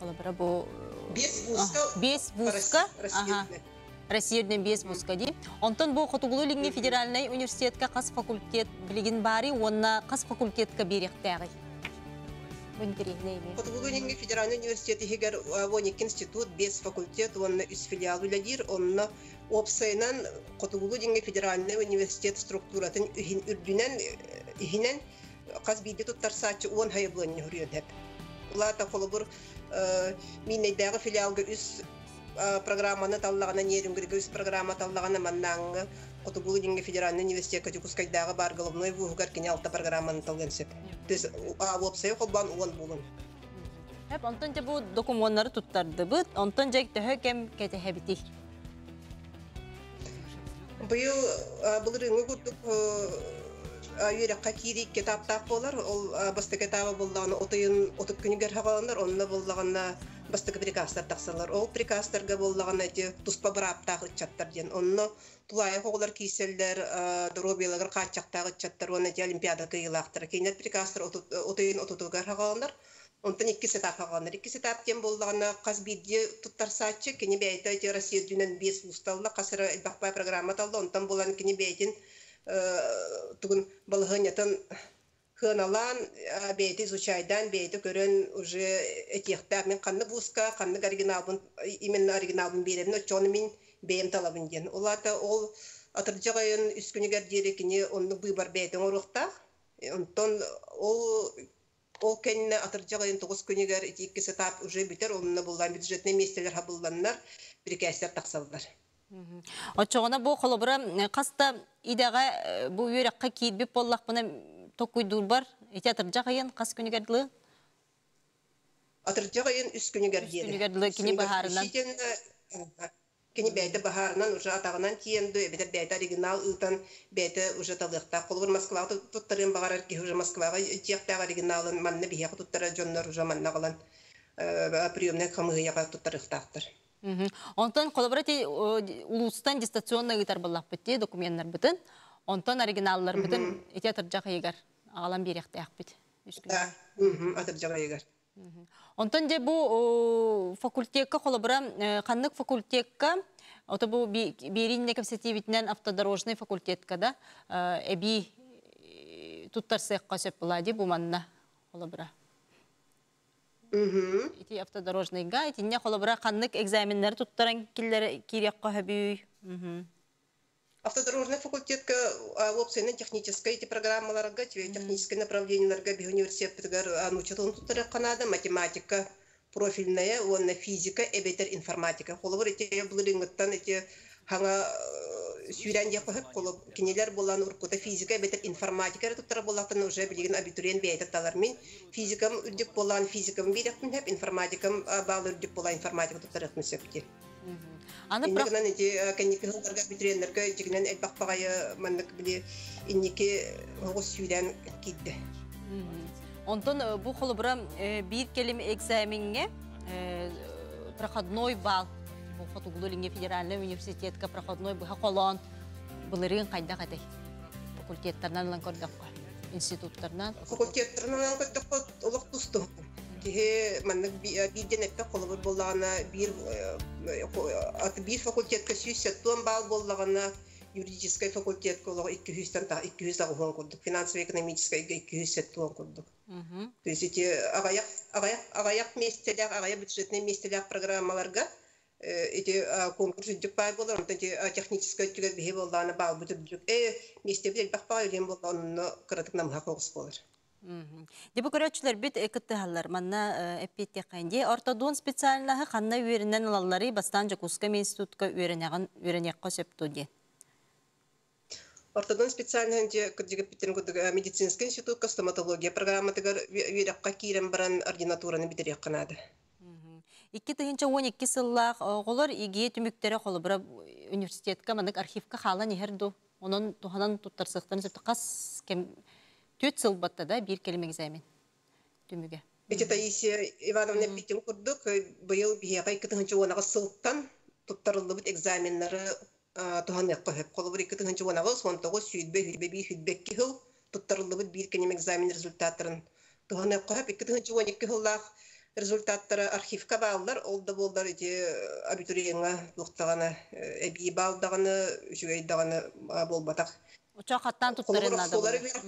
Speaker 1: Бес вузка. Россиядан бес вузка дейм. Онтан бұл Хотугулу Линги федеральный университетка қас факультет білген бари, онна қас факультетка беректәғи.
Speaker 5: Хотугулу Линги федеральный университеті хегер он екі институт, бес факультет, онна үс филиал үләдір, онна опсайнан Хотугулу Линги федеральный университет структуратын үрдінен ихинен қас бейді тұттар сатчы он хайыбланын хүрген хеп. Улата қолыбыр миннейдәғі филиалғы үс программаны таллагана нерүнгүргүс программа таллагана маннаңы Хотугулу Линги федеральный университет Катюкускайдагы бар головной вугар кине алты программаны талгансеп. Тез а опция колбан он булун.
Speaker 1: Хеп онтон те бу документтары туттарды бит, онтон жек төһө кем кете хебити.
Speaker 5: Быйыл булырыңы курдук үйрөккө кири китаптак болар, ол басты китабы булганы отойын отуп күнүгөр хагаландар, онна булганна бастыгы приказдар тақсалар. Ол приказдарга боллаган эти туспа браптагы чаттар ден. Онно тулай хоглар киселдер, дробиялар качактагы чаттар, оны олимпиада кыйлактыр. Кейнер приказдар отойын отутугар хагаландар. Онтан икки сетап хагаландар. Икки сетап ден боллаган каз бидде туттар сатчы, кени бейте эти Россия дүнен бес усталла касыры элбакпай программа талды. Онтан болан кени бейтин тугун балыгынятын хыналан бейте изучайдан бейте көрөн уже этихтак мен канны буска канны оригиналын именно оригиналын берем но чоны мен бейм талабын ден улата ол атыржагайын үскүнүгөр дерекине онну выбор бейтен орукта онтон ол ол кенне атыржагайын тогуз күнүгөр икки сетап уже битер онна булган бюджетный местелер хабылланнар прикастер таксалдар.
Speaker 1: Очоғына бұл қолыбыра қаста идаға бұл үйраққа кейдбеп боллақ бұна тоқуйдур бар. Театржа қайын қас күні кәрділі?
Speaker 5: Атыржа қайын үс күні кәрділі.
Speaker 1: Үс күні кәрділі, кені бағарынан?
Speaker 5: Кені бәйті бағарынан ұжа атағынан тиенді, бәйті бәйті оригинал ұлтан бәйті ұжа талықта. Қолыбыр Москваға тұттарын бағарар ке ұжа Москваға тияқтағы оригиналын манны бейяқы тұттары жонлар ұжа манна қалан приемнен қамығыяға тұттарықтақтыр.
Speaker 1: Онтан қолыбыра улустан дистанционный ұйтар болақ бітті, документтар бітін. Онтан оригиналлар бітін, театржа қайығар. Ағалан беректі ақ біт.
Speaker 5: Атыржа қайығар.
Speaker 1: Онтан де бұл факультетка қолыбыра, қаннық факультетка, ота бұл беринне капсетивитінен автодорожный факультетка да, әбі тұттар сәққа сөп болады бұл манна қолыбыра. Ити автодорожныйға, итинне қолыбыра қаннық экзаменлер тұттаран керекқа хөбүй.
Speaker 5: Автодорожный факультетка опцияны техническая эти программаларга, техническое направлениеларга би университеттер анучатын туттары канада, математика профильная, онна физика, эбетер информатика. Холовар эти булынгыттан эти хаңа сүйрән яқып колоб кинелер болан уркута физика, эбетер информатика туттары болаттан уже билген абитуриент бәйтер талармен физикам үрдік болан физикам биректен хеп информатикам балы үрдік болан информатика туттары хмесепти. Иннекенен эти каникулларга битренлерге жигинен элбакпагая мандык биле иннеке огус сүйден кидде.
Speaker 1: Онтон бу холобра бир келиме экзаменге проходной балл бу Фотогулулинге федеральный университетка проходной бу холон булырын кайда катай факультеттернан көрдөк институттарнан
Speaker 5: факультеттернан көрдөк олук тустум. Тиhe маннык бирден эппе колобур боллагана бир аты бир факультетке сүйсет туан бал боллагана юридический факультетке олог эки жүздөн та эки жүз агуан курдук финансово экономический эки жүз сет туан курдук. То есть эти агаяк агаяк агаяк местелер агаяк бюджетный местелер программаларга эти конкурсы жупай болар эти технический түгөт бихе боллагана бал бүтүп э местебил бакпай дем болгону кырдык намга когус болар.
Speaker 1: Дебу көрөчүлөр бит экыттыхаллар манна эппетте кайнде ортодон специальнаһы ханна үйренен алаллары бастан Жакускам институтка үйренеген үйренеккө сөптү.
Speaker 5: Ортодон специальнаһы же кырдыгы битерен медицинский институтка стоматология программатыгар үйрекка кирен баран ординатураны битерек канады.
Speaker 1: эки миң он эки сыллах оголор иге түмүктөрө холобура университетка манык архивка халан ихерду. Онун туханан туттарсыктан сөптү кас кем Төт сыл батта да бир келим экзамен түмүгө.
Speaker 5: Эти Таисия Ивановна Питин курдук быйыл бияга эки миң онага сылтан туттарылып экзаменнары тухан якка хеп колбур эки миң онага он тогуз сүйдбе хүлбе би хүлбекки хыл туттарылып бир келим экзамен результаттарын тухан якка хеп эки миң он эки жыллах результаттары архивка баалар олда болдар эти абитуриентга туктаганы эби баалдаганы үчүгөйдаганы болбатак.
Speaker 1: Учак хаттан туттарынады.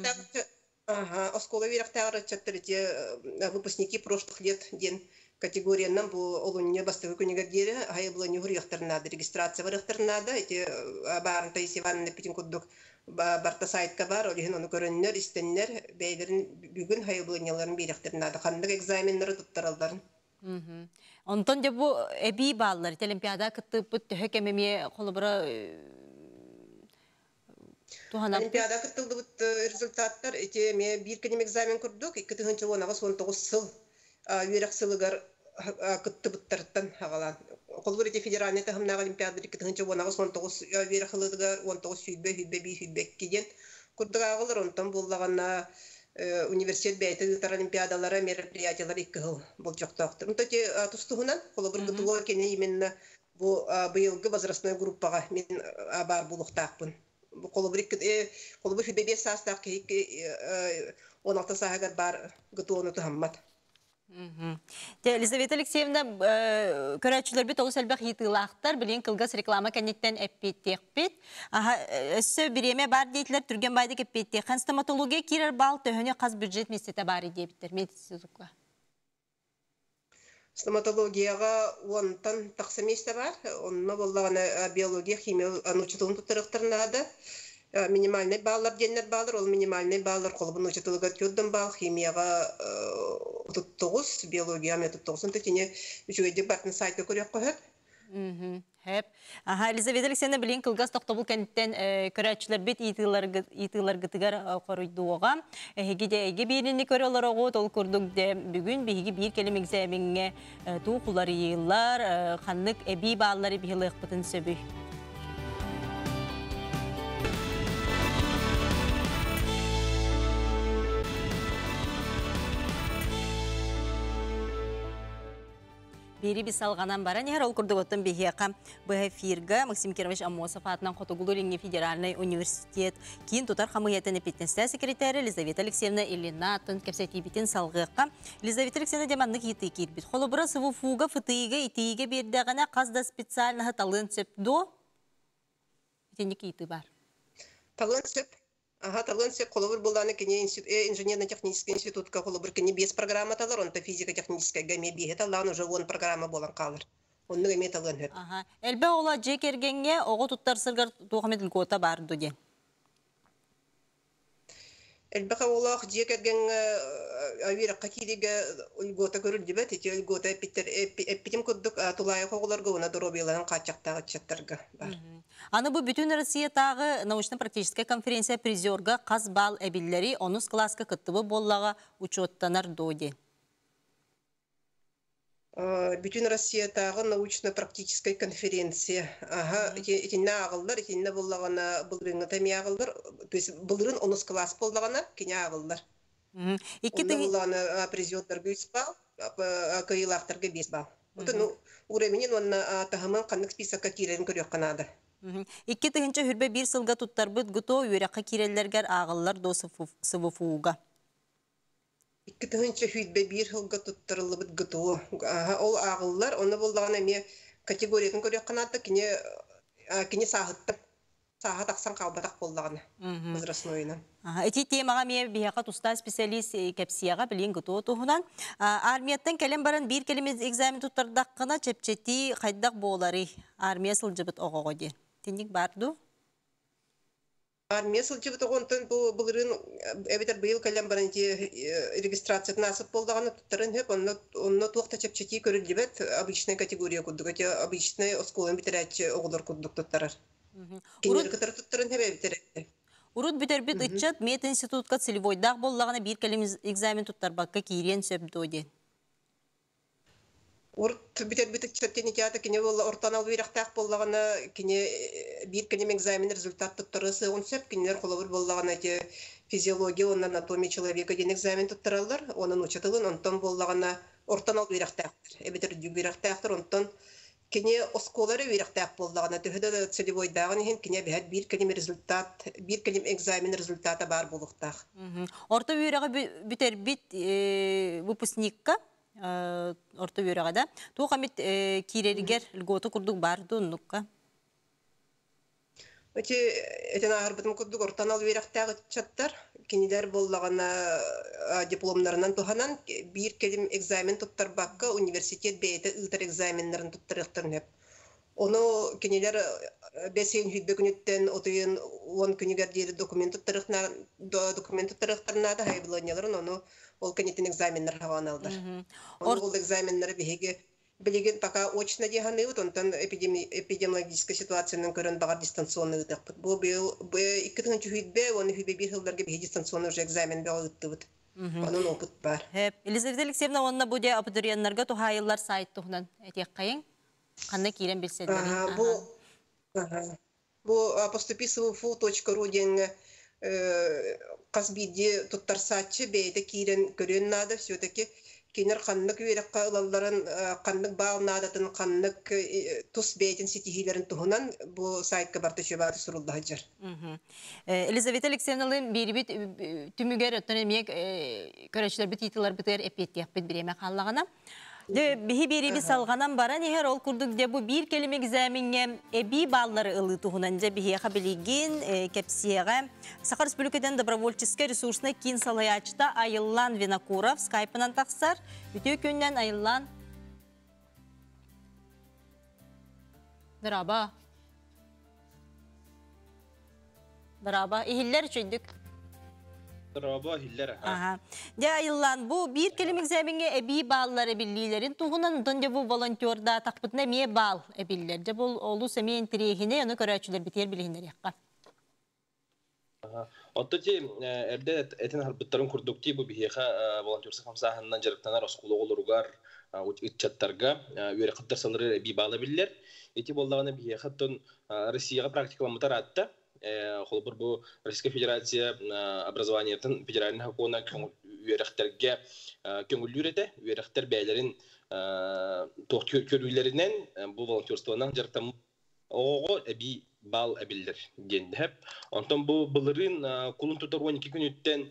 Speaker 5: Ага, оскола вирактары чаттырыте выпускники прошлых лет ден категориянан бу олунне бастыгы күнегердери айбла нюрыяктарнады регистрация барыктарнады эти барын Таисия Ивановна Питин курдук барта сайтка бар олихин ону көрөннөр истеннер бейлерин бүгүн айблыняларын биректарнады кандык экзамендери туттаралдарын.
Speaker 1: Онтон же бу эби баллар олимпиада кыттыпыт хөкемеме колубура
Speaker 5: Олимпиада кыттылды результаттар эти ме бир келим экзамен курдук эки миң он тогуз сыл үйрек сылыгар кыттыбыттарыттан агалан. Колбур эти федеральный тахымнага олимпиада эки миң он тогуз үйрек сылыгар он тогуз сүйбе хүлбе би хүлбек киден курдук агалар онтон буллагана университет бәйти олимпиадалары мероприятиялар эки жыл болжоктоктур. Онтоти тустугунан колбур кытылоо кене именно бу быйылгы возрастной группага мен бар булуктакпын. Колобрик э колобрик бебе састак ки он алты сагар бар гытоону тахаммат.
Speaker 1: Мм. Те Елизавета Алексеевна көрөчүлөр бит олус элбек йытылактар билен кылгас реклама канеттен эппеттек бит. Аха өссө биреме бар дейтлер түрген байды кеппеттек. Стоматология кирер бал төхөнө каз бюджет местете бар дейбиттер медицинага.
Speaker 5: Стоматологияга онтан таксаместе бар. Онно боллагана биология, химия анучутун туттырыктарнада. Минимальный баллар деннер баллар, ол минимальный баллар колбун учетылыга көддөн бал, химияга тогуз, биология метод тогуз. Онтетине үчүгөйдүк бартын сайтка көрөк койот.
Speaker 1: Мм. Hep. Aha, Elizabeth Alexandra bilin kılgaz toqtabul kentten körәчүләр бит итылар итылар гытыгар коройдуга. Хеге де эге биrini көрөлөр ого тол курдук де бүгүн биги бир келем экзаменге туу кулары йыллар, ханнык эби баллары бихилык бутун сөбү. Бери би салганан бара нехер ол курдуготтон бихиякка бу эфирга Максим Кирович Амосов атынан Котогулуринге федеральный университет кийин тутар хамыятын эпиттенстә секретары Елизавета Алексеевна Иллинатын кепсетибитин салгыкка. Елизавета Алексеевна деманны кийти кирбит. Холобура сыву фуга фытыйга итиге бердагана казда специально талын сөпдо. Итенник кийти бар.
Speaker 5: Талын сөп Ага, талын сеп колобур булданы кине инженерно-технический институтка колобур кине без программа талар, он то физико-техническая гаме бие талан уже вон программа болан калыр. Он не имеет талын хет.
Speaker 1: Ага. Элбе ола жекергенге ого туттар сыргар тухамет лгота бар дуде.
Speaker 5: Элбе ола жекерген авира катидиге лгота көрүл дибет, эти лгота питер эпитим куддук тулай коголорго уна доробилан качактагы чаттарга бар.
Speaker 1: Аны бу бүтүн Россиядагы научно-практическая конференция призерга казбал эбиллери онус класска кыттыбы боллага учеттанар доди.
Speaker 5: Бүтүн Россиядагы научно-практическая конференция. Ага, этинне агылдар, этинне боллагана булрыңга теми агылдар, то есть булрын онус класс боллагана кине агылдар.
Speaker 1: Икки
Speaker 5: боллагана призерлер гүйспал, кыйлактарга бес бал. Ото ну уременен онна тахаман канык списокка кирен көрөк канада.
Speaker 1: Икки тыгынча хүрбе бир сылга туттарбыт гыто үйрәкка кирелләргәр агыллар до сывыфууга.
Speaker 5: Икки тыгынча хүрбе бир сылга туттарылыбыт гыто. Ол агыллар, оны болдаган эме категориятын көрөк канада кине кине сагытты. Сага таксан калбатак болдаганы. Возрастнойна.
Speaker 1: Эти темага ме бияка туста специалист кепсияга билин гыто тухунан армияттан келем баран бир келеме экзамен туттардаккына чепчети кайдак болары армия сылжыбыт огого де. Тинник барду?
Speaker 5: Армия сылжыбыт огонтон бу булырын эбитер быйыл келем баран регистрация насып болдаганы туттарын хеп онно онно туакта чепчети көрүлдүбөт обычная категория курдук, эти обычный осколын битерәч оголор курдук туттарар. Кинер кытар туттарын хеп битерәт.
Speaker 1: Урут битербит ытчат мет институтка целевой даг боллагана бир келем экзамен туттарбакка кирен сөбдоде.
Speaker 5: Урут битербит ытчат тене театр кине болла ортанал бирактак боллагана кине бир келем экзамен результат туттарысы он сөп кинер колобур боллагана те физиология, он анатомия человека ден экзамен туттаралар, онун учатылын онтон боллагана ортанал бирактактыр. Эбитер дүг бирактактыр онтон кине осколары бирактак боллагана төһөдө целевой дагын хен кине бәһәт бир келем результат, бир келем экзамен результаты бар булуктак.
Speaker 1: Орта үйрәгә битер бит выпускникка орта үйрәгә да ту хамит кирергер лготы курдук бар дуннукка.
Speaker 5: Эти этен арбытым курдук ортанал бирактагы чаттар кинилер боллагана дипломнарынан туханан бир келим экзамен туттарбакка университет бейте ылтар экзаменнарын туттарыктарын хеп. Ону кинилер бесен хүдбе күнүттен отуйын он күнүгер дейди документ туттарыктар документ туттарыктарына да хайбланяларын ону ол кинетин экзаменнер хаван алдар. Ону ол экзаменнер беге билеген пока очно деганы вот онтан эпидемиологическая ситуацияның көрөн багар дистанционный ыдакпыт. Бу быйыл икки тыгынчы хүдбе, оны хүдбе бир жылдарга беге дистанционный уже экзамен бе ыттыбыт. Онун опыт бар.
Speaker 1: Хеп, Елизавета Алексеевна онна бу де абитуриентлерге тухайыллар сайт тухнан этек кайын. Кандай кирен билседер.
Speaker 5: Бу бу поступи сфу точка ру деген казбиди туттарсачы бейде кирен көрөн надо все-таки кинер каннык үйрәккә ылалларын каннык баалнадатын каннык тус бейтин ситихилерин тухунан бу сайтка барты шебаты сурулда хаҗар.
Speaker 1: Елизавета Алексеевналын бирбит түмүгер өттөн эмек көрөчлөр бит итилар битер эпеттип бит биреме халлагана. Де бихи бириби салганан бара нехер ол курдук де бу бир келим экзаменге эби баллары ылы тухунанжа бихи хабилигин кепсиега Саха Республикадан добровольческий ресурсный кин салаячта Айыллан Винокуров скайпынан таксар бүтө күннен Айыллан Дараба Дараба ихиллер чөйдүк
Speaker 6: Роба хиллер.
Speaker 1: Ага. Я Илан, бу bir kelime egzamiне ebi balları billilerin tuğunan donde bu volontörda takpıtına miye bal ebiller. Je bol olu semeyen tirihine onu körәчүләр biter bilhinler yakka.
Speaker 6: Оттати эрде этен харбыттарын курдукти бу бихеха волонтерсы хамсаһыннан жарыктанар оскула олоругар уччаттарга үере кыттар салыры би бала биллер. Эти болдаганы бихеха тон Россияга практикаламытар атта. Холбур бу Российская Федерация образованиятын федеральный хакуна үерехтерге көңүлүрете, үерехтер бәйләрен тох көрүләреннән бу волонтерствонан жарыктан ого эби бал әбиллер гендеп. Онтон бу былырын кулун тутар он эки күнүттен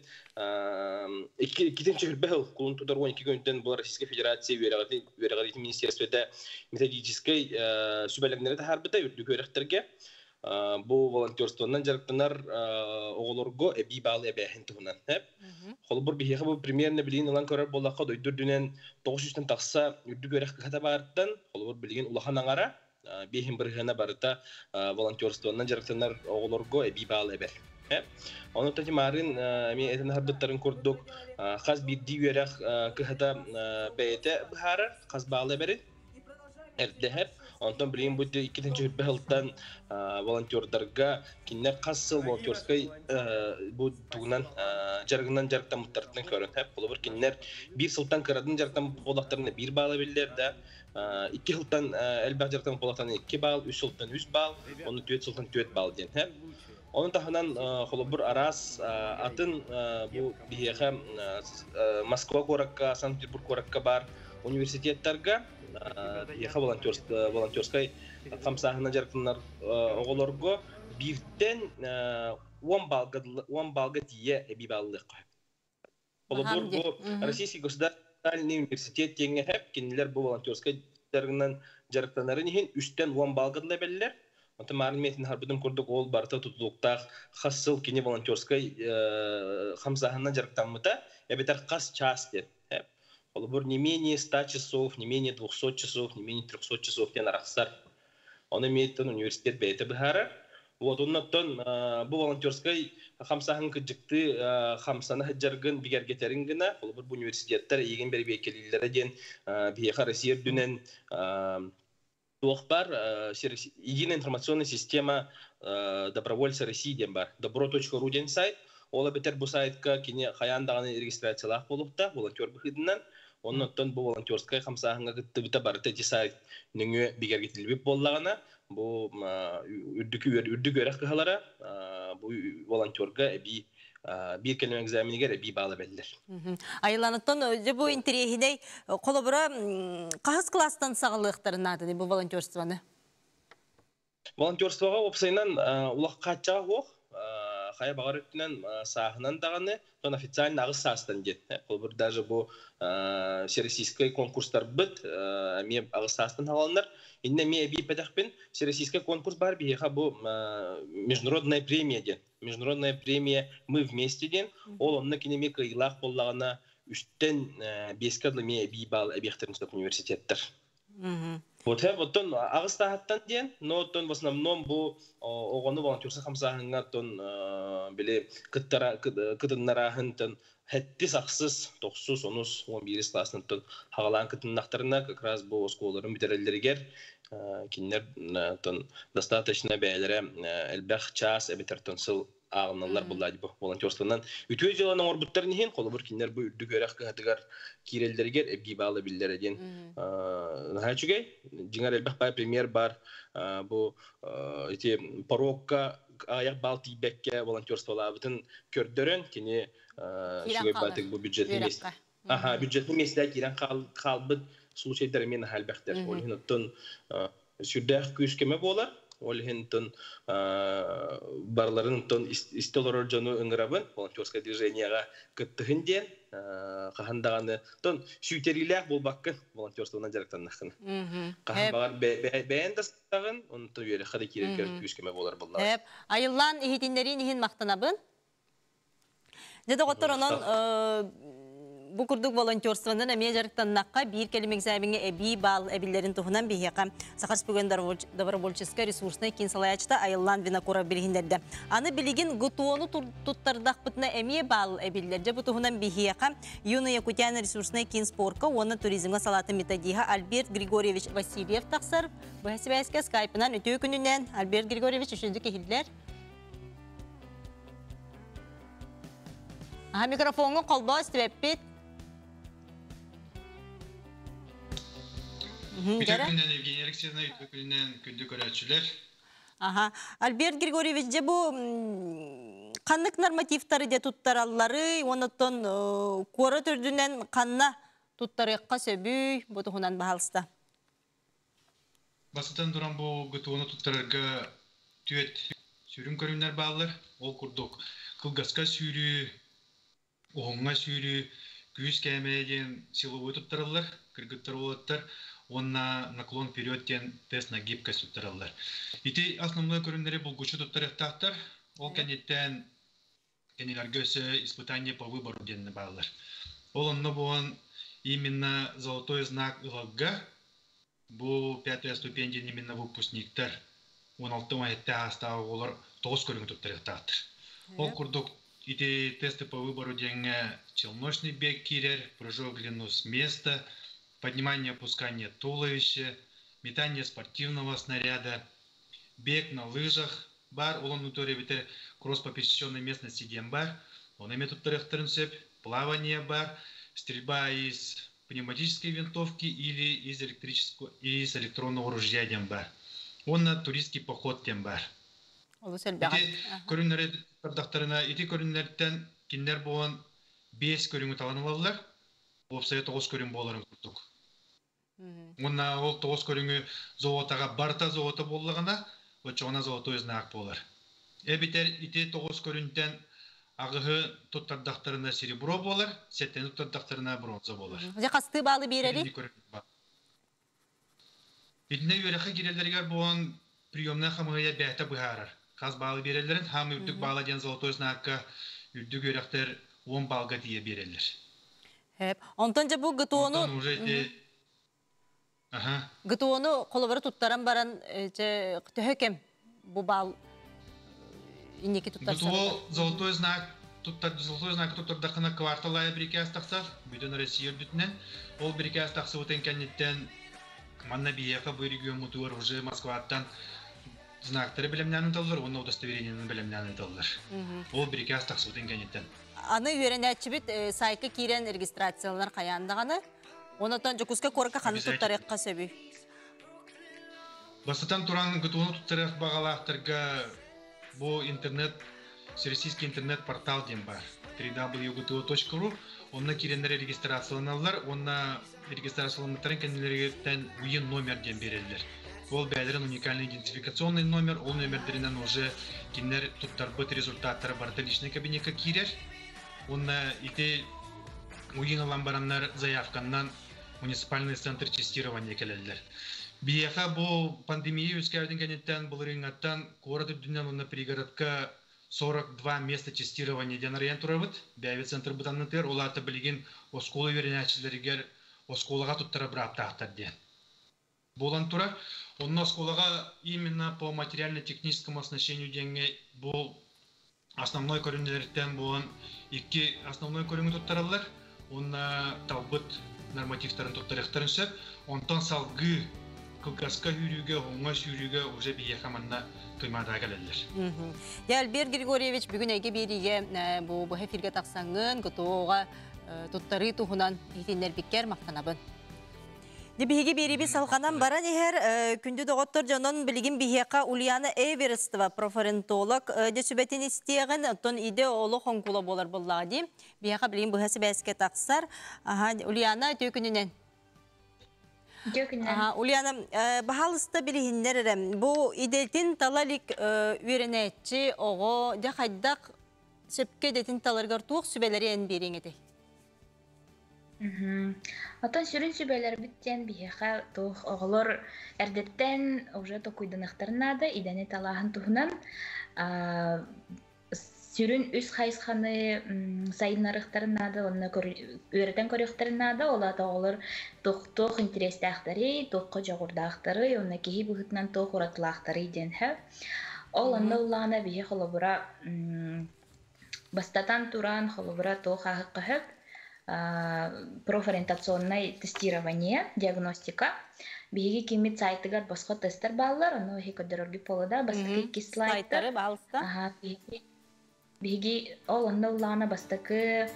Speaker 6: икинчи хөрбәл кулун тутар он эки күнүттен бу Российская Федерация верагат министерствода методической сүбәлегнәре харбыта үрдүк өрәхтерге бу волонтерствонан жарыктанар оголорго эби бал эбәһен тугунан хеп. Холбур бихеге бу примерно билин улан көрөр боллакка дойдурдүнен тогуз жүздөн такса үрдүк өрәх ката бардын. Холбур билген улаханаңара бехин биргена барыта волонтерствонан жарыктанар оголорго эби бал эбер. Оны тати марын ми этен харбыттарын курдук хас бидди өрәх кыхата бәйте бахара хас бал эбери эрдехеп. Онтон билин бу икинчи хөрбәлтан волонтердарга киннер кассыл волонтерской бу тугунан жарыгынан жарыктан муттартын көрөн хеп. Бул бир киннер бир сылтан кырадын жарыктан болактарына бир бал эберлер да. İki yıldan elbette jartan bolatan iki bal, üç yıldan üç bal, onu dört yıldan dört bal diyen hep. Onun tahanan holobur aras atın bu biheha Moskva korakka, Sankt Petersburg korakka bar üniversitetlerga biheha volonterskay kamsahına jartanlar oğolorgo birden on balga on balga diye ebi ballık. Holobur bu Российский государственный университет теңе хеп кинилер бу волонтерскай жаргынан жарыктанарын хин үчтен он балга лебеллер. Онта мәгълүматын харбыдан курдук ол барта тутулуктак хассыл кини волонтерскай хамсаһыннан жарыктанмыта эбетер кас час деп хеп. Ол бир не менее ста часов, не менее двухсот часов, не менее трехсот часов тен араксар. Оны меттен университет бейте бихара. Вот оннан бу волонтерскай хамсаһын кыжыкты хамсаны хаҗаргын бигергетерин гына ул бу университеттер еген бер бекелиләре ден биха Россия дүнен тохпар единая информационная система добровольца России ден бар добро точка ру ден сайт ол бетер бу сайтка кине хаяндагы регистрациялах болупта волонтер бихидиннен оннан бу волонтерскай хамсаһынга кыттыбыта бар тети сайт нөңө бигергетилип боллагана бу үрдүкү үрдүк өрәк кыһалара бу волонтерга би bir kelime egzaminige bir bağlı belliler.
Speaker 1: Aylanıttan öyle bu interihide kolabora kahız klastan sağlıkların adı bu volonterstvanı.
Speaker 6: Volonterstvaga opsaynan ulaq qaçağı oq. Хая багарытынан сахынан даганы тон официально агыс састан жетти. Бул бир даже бу всероссийский конкурстар бит, ме агыс састан алгандар. Инде ме би педахпен всероссийский конкурс бар биха бу международная премия ден. Международная премия мы вместе ден. Ол онны кинемека илах боллагана үчтен беш кадлы ме би бал объекттеринсток университеттер. Вот это вот он агыстахаттан ден, но он в основном бу огону волонтерсы хамсаһынга тон биле кыттара кытыннарахын тон хетти саксыз токсуз онус он бир класснын тон хагалан кытыннактарына как раз бу осколорун битерелдергер кинер тон достаточно бәйләре элбах час эбетертон сыл агынналар буллар бу волонтерствонан үтүө жыланын орбуттарын хин колу бир кинер бу үрдүгөрөк катыгар кирелдергер эбги баалы биллер ден хачугай жиңар элбах бай премьер бар бу эти порокка аяк бал тийбекке волонтерстволабытын көрдөрөн кини шугай батык бу бюджетный мест аха бюджетный месте кирен калбыт случайдар мен халбахтер олхинтон сүрдэх күскеме болар ол хентон барларын тон истолорор жону ыңырабын волонтерское движениега кыттыгын ден кахандаганы тон сүйтерилер болбаккын волонтерствонан жарыктаннакын каханбагар бээн дастагын онто үйөрө хады кирекер күскеме болар буллар
Speaker 1: эп айыллан ихитиннерин ихин мактанабын деде готтор онон бу курдук волонтерствонун эмие жарыктаннакка бир келим экзаменге эби бал эбилерин тухунан бихека Сахарс бүгөн добровольческая ресурсный кин салаячта айыллан винокура билгиндерде. Аны билигин гутуону туттардакпытына эмие бал эбилерде бу тухунан бихека Юный Якутян ресурсный кин спорка оны туризмга салатын методиха Альберт Григорьевич Васильев таксар. Бәһәсебәскә скайпынан өтө күнүнен Альберт Григорьевич үшүндү кехиллер. Aha mikrofonu kolba istebepit.
Speaker 7: Ütükünden Evgeniy Alexeyevna ütükünden kündük öğretçiler.
Speaker 1: Aha. Альберт Григорьевич же bu kanlık normativleri de tuttaralları, ondan kora türdünden kanna tuttarıqqa söbüy, bu tuğunan bahalsta.
Speaker 7: Basıtan duran bu gıtuğunu tuttarırga tüet sürüm körünler bağlar. Ol kurduk kılgaska sürü, oğunga sürü, güz kemeyden silovı tuttarırlar, kırgıttar olatlar. Онна наклон вперед тен тест на гибкость туттаралар. Ити основной көрүннери булгучу туттарыктактар. Ол кенеттен кенелергөсө испытание по выбору денни баалар. Ол онно буон именно золотой знак ылыгга бу пятая ступень ден именно выпускниктер. он алты маетте астагы олар тогуз көрүнгү туттарыктактар. Ол курдук ити тесты по выбору денге челночный бег кирер, прыжок в длину с места, поднимание, опускание туловища, метание спортивного снаряда, бег на лыжах, бар, улон уторе битер кросс по пересеченной местности дем бар, он имеет вторых трансеп, плавание бар, стрельба из пневматической винтовки или из электрического, или из электронного ружья дем бар. Он на туристский поход дем бар. Эти көрүннөр тардактарына, эти көрүннөрдөн киндер болон беш көрүнгү таланулалар, опсая тогуз көрүн боларын курдук. Онна ол тогуз көрүнгү зоотага барта зоота боллагана, очогона зоотой знак болар. Эбитер ити тогуз көрүндөн агыгы туттардактарына серебро болар, сеттен туттардактарына бронза болар.
Speaker 1: Же касты баалы берели?
Speaker 7: Итне юрехе кирелдергер болон приемна хамыгая бәйта быхарар. Каз баалы берелерин, хам үрдүк баала ден золотой знакка үрдүк юрехтер он балга тие берелер.
Speaker 1: Hep. Ondan bu gıtuğunu gıtuğunu kolları tuttaran baran töhökem bu bal ineki tuttarsa.
Speaker 7: Gıtuğu zoltoy znak tuttar zoltoy znak tuttardakına kvartalaya birikaz taksar. Bütün Россия бүтүнен ол birikaz taksı öten kennetten manna biyaka bu region mutuvar уже Москваттан знактары билемнәнен таллар, оны удостоверениенен билемнәнен таллар. Ол birikaz taksı öten kennetten.
Speaker 1: Аны үйренәтчі біт сайқы кейрен регистрациялар қаяндағаны, онатан жүкізгі корқа қаны тұттарыққа сөбі.
Speaker 7: Бастатан тұран ғытуыны тұттарық бағалақтарға бұл интернет, российский интернет портал дем бар. три дабл ю точка джи ти о точка ру. Онна кейренлері регистрацияланалар, онна регистрацияланматтарын кәнелерге уйын номер дем берелер. Ол бәлерін уникальный идентификационный номер, ол номердерінен уже кенлер тұттар бұт результаттары барда личный кабинетка кейрер. Онна ите уйын алан бараннар заявканнан муниципальный центр тестирования келелер. Бияха бу пандемия өскәрден кенеттен бұл рынгаттан город дүнен онна пригородка сорок два места тестирования ден ариян турабыт. Бәйве центр бұтаннытыр, олаты білген осколы веренәчілерігер осколыға тұттары браптақтар ден. Болан тура, онна осколыға именно по материально-техническому оснащению денге бұл основной көрүнөлөрдөн болон iki основной көрүнгү туттаралар. Онна талбыт нормативтарын туттарыктарын сөп, онтон салгы кылгаска үйрүүгө, оңга сүйрүүгө уже биякаманна кыймада келелер.
Speaker 1: Я Альберт Григорьевич бүгүн эге бириге бу бу эфирге таксаңын, гытоога туттары тухунан итинер биккер мактанабын. Дебиге бериби салганан баран эхер күндү доктор жонон билигин бихека Ульяна Эверестова профорентолог десүбетин истеген тон иде оло хонкула болар буллади. Бихека билигин бухасы бәске таксар. Аха Ульяна төкүнүнөн.
Speaker 3: Төкүнүнөн.
Speaker 1: Аха Ульяна бахалыста билигиндер бу иделтин талалик үйренетчи ого жахайдак сөпкө детин таларгар тук сүбелери эн бериңети.
Speaker 3: Отон сүрін сүбелер біттен бейеқа тух оғылыр әрдеттен уже токуйдынақтарынады, идәне талағын туғынан
Speaker 8: Сүрүн үс хайсханы сайынарыктарын нады, онна өретен көрөктөрүн нады, ола тоголор тох интерестактары, тохко жогурдактары, онна кихи быгытнан тох уратылактары ден хэ. Ол онна улана бие холобура бастатан туран холобура тох ахыкка хөп, профориентационное тестирование, диагностика. Биги кимит сайтыгар басқа тестер баллар, оно хи көдөрөргү полуда басқа ки слайдтары
Speaker 1: балста.
Speaker 8: Ага, биги ол онда улана бастакы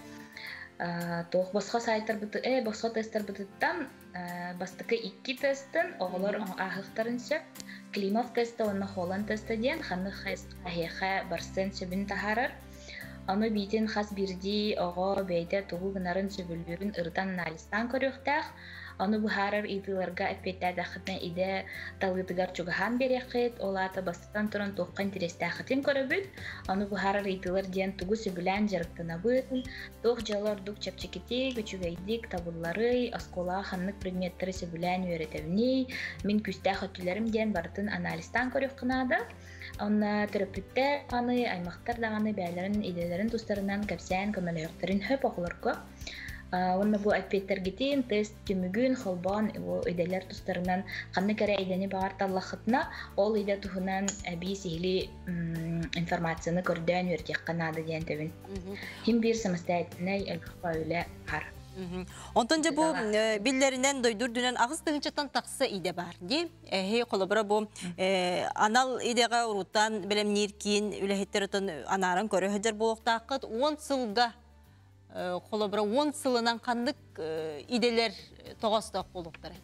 Speaker 8: тох басқа сайттар быты, э басқа тестер бытыттан бастакы икки тесттен оголор ахыктарын сөп, Климов тесті, онна Холланд тесті ден, ханны хайха барсын сөбін тахарар. Аны бейтен хас бирди оға бейді тугу гынарын сөбілбірін ырдан аналистан көріқтақ. Аны бұхарар идыларға әппеттәді ақытна иде талғытыгар чугахан берекет, олаты бастан тұран тоққан тересті ақытын көрібіт. Аны бұхарар идылар ден тугу сөбілән жарықтына бұтын, тоқ жалар дук чапчекеті, күчугайдик, табыллары, аскола ханнык предметтері сөбілән өретевіне, мен күстәқ өттілерім ден бартын аналистан көріққынады. Онна терапевттер аны, аймақтар дағаны бәлерін, иделерін тұстарынан кәпсән, көмелертерін хөп оғылырғы. Онна бұл әппеттергетін тест түмігін, холбан, иделер тұстарынан қанны кәрі идені бағар таллақытына, ол иде тұхынан әбей сихили информацияны көрден өртек қанады ден төбін. Хим бір самастайетіне әлқыпа өлі қар.
Speaker 1: Онтонca bu billerinden doydurdunan ağız tığınçatan taqsa ide var di. He kolabora bu anal idega urutan belem nirkin ülehittereton anaran körü hajar buluqtaqıt on sılga kolabora on sılınan kandık ideler toğastaq buluqtara.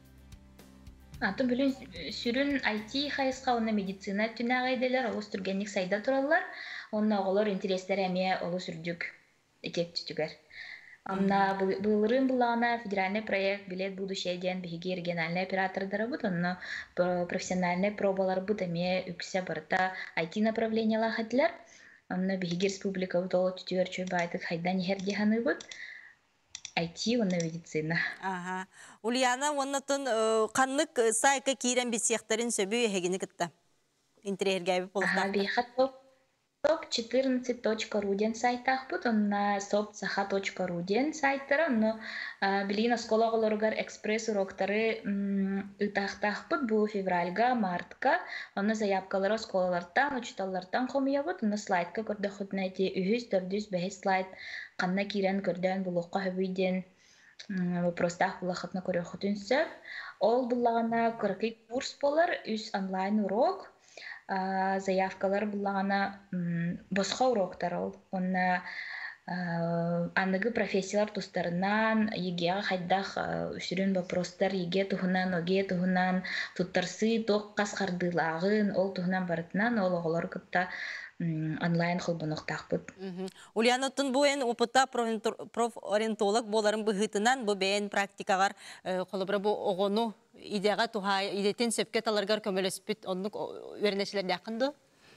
Speaker 8: Аты бүлін сүрін ай ти хайысқа оны медицина түнәғ иделер, олы сүргенlik сайда туралар, онна оғылар интерестер әме олы сүрдік етек түтігер. Амна былырын бұлағына федеральный проект билет будущее ден бігеге региональный оператордары бұд, онна профессиональный пробалар бұд әме үксе барыта ай ти направлениялар хәтлер. Амна бігеге республика бұд олы түтігер чөй байтық хайдан ехердеханы бұд. ай ти, онна медицина.
Speaker 1: Ага. Ульяна, оннатын қанлық сайқа кейрен бесияқтарын сөбі егені кітті? Интерергәбі болықтақта?
Speaker 8: Ага, бейхат топ четырнадцать точка ру ден сайтақ бұд, онна сопсаха точка ру ден сайттары, онна білген аскологолоргар экспресс уроктары ұтақтақ бұд, бұл февральга, мартка, онна заявкалары асколалардан, учиталардан қомия бұд, онна слайдка көрді құтын әйте үхіз, төрдіз, бәхіз слайд, қанна кирен көрден бұлыққа хөбейден вопростақ бұлақытына көрі құтын сөп. Ол бұлағана көркі курс болар, үз онлайн урок, заявкалар бұлағана босқа уроктар ол. Онна анығы профессиялар тұстарынан, егеға қайдақ үшірін вопростар, еге тұхынан, оге тұхынан, тұттарсы тоқ қасқардылағын, ол тұхынан барытынан, ол оғылар күтті онлайн холбонуктак бут.
Speaker 1: Ульяна тун бу эн опыта профориентолог боларын быгытынан бу бен практикалар холобра бу огону идега туха идетен сөпкө таларгар көмөлөспүт оннук өрнөчлөр жакынды.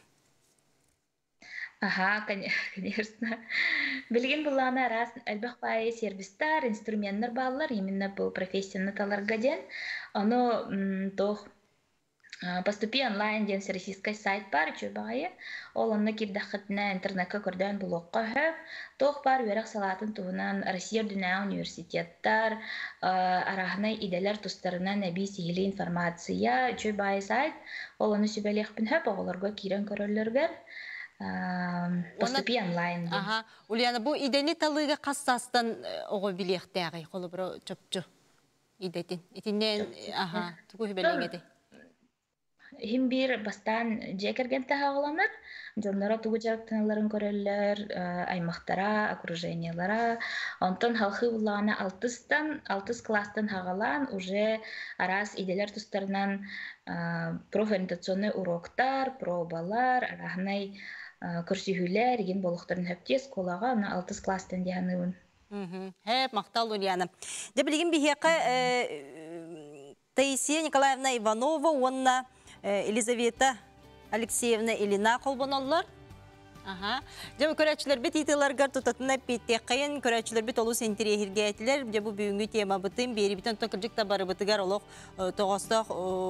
Speaker 8: Ага, конечно. Билген булана раз албах бай сервистар, инструменттер баллар, именно бу профессияны таларга ден. Аны тох Поступи онлайн ден российский сайт бар, чөй бағайы. Ол онна кирдақытына интернетка көрден блокқа хөп. Тоқ бар өрек салатын туғынан Россия дүнә университеттар, арахына иделер тұстарынан әбей сихили информация, чөй бағай сайт. Ол оны сөбәлеқпін хөп, оғыларға кирен көрілерге. Поступи онлайн.
Speaker 1: Ага. Ульяна, бұл идені талыға қассастан оғы білеқтәғай, қолы бұра чөпчі идетін. Итінен, ага, тұғы хөбәлеңеді.
Speaker 8: Хим бир бастан жекерген тағаланыр, жонлара тугу жарықтаналарын көрелер, аймақтара, окружениялара. Онтон халқы улағына алтыстан, алтыс класстан хағалан, уже арас иделер тұстарынан профориентационный уроктар, пробалар, арахынай көрсүйілер, еген болуқтарын хөптес колаға, ана алтыс класстан дегенуын.
Speaker 1: Хеп, мақтал Ульяна. Дебілген бігеқі Таисия Николаевна Иванова, онна Елизавета Алексеевна Илина қолбаналар. Ага. Жабы көрәтшілер бет итыларғар тұтатына петтеқайын, көрәтшілер бет олу сентірі ехірге әтілер. Жабы бүгінгі тема бұтын, бері бітін тұқыржықта бары бұтығар олық тоғастақ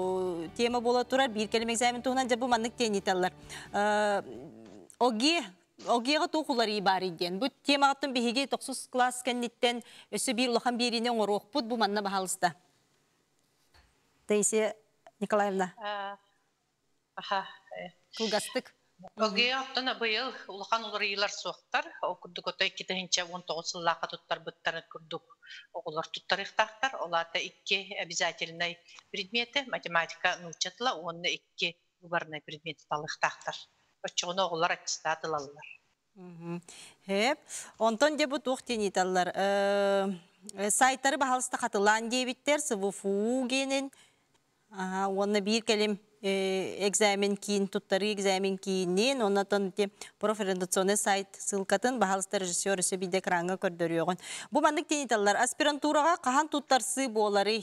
Speaker 1: тема бола тұрар. Бір кәлім экзамен тұғынан жабы маннық тен еталар. Оге огига тухулары бар иден. Бу темагатын биһиги токсус класс кенниттен өсө бир улахан биринен орохпут бу манна баһалыста. Таисия Николаевна.
Speaker 2: Аха.
Speaker 1: Кылгастык.
Speaker 2: Оге оттана быйыл улахан улар йылар суактар, окурдук ота икки он тогуз сыллака туттар буттарын курдук. Оголор туттарыктактар, оларда икки обязательный предмети, математика научатла, онны икки выборный предмет талыктактар. Оччону оголор аттестат алалар.
Speaker 1: Хеп, онтон де бу тухтениталлар. Сайттары баһалыста катылан дебиттер, СВФУ генен. Ага, онны бир келим экзамен кийин туттары экзамен кийинен, оннотон те профориентационный сайт ссылкатын баһалыста режиссер өсө биде экранга көрдөрүгөн. Бу мандык тениталлар аспирантурага кахан туттарсы болары?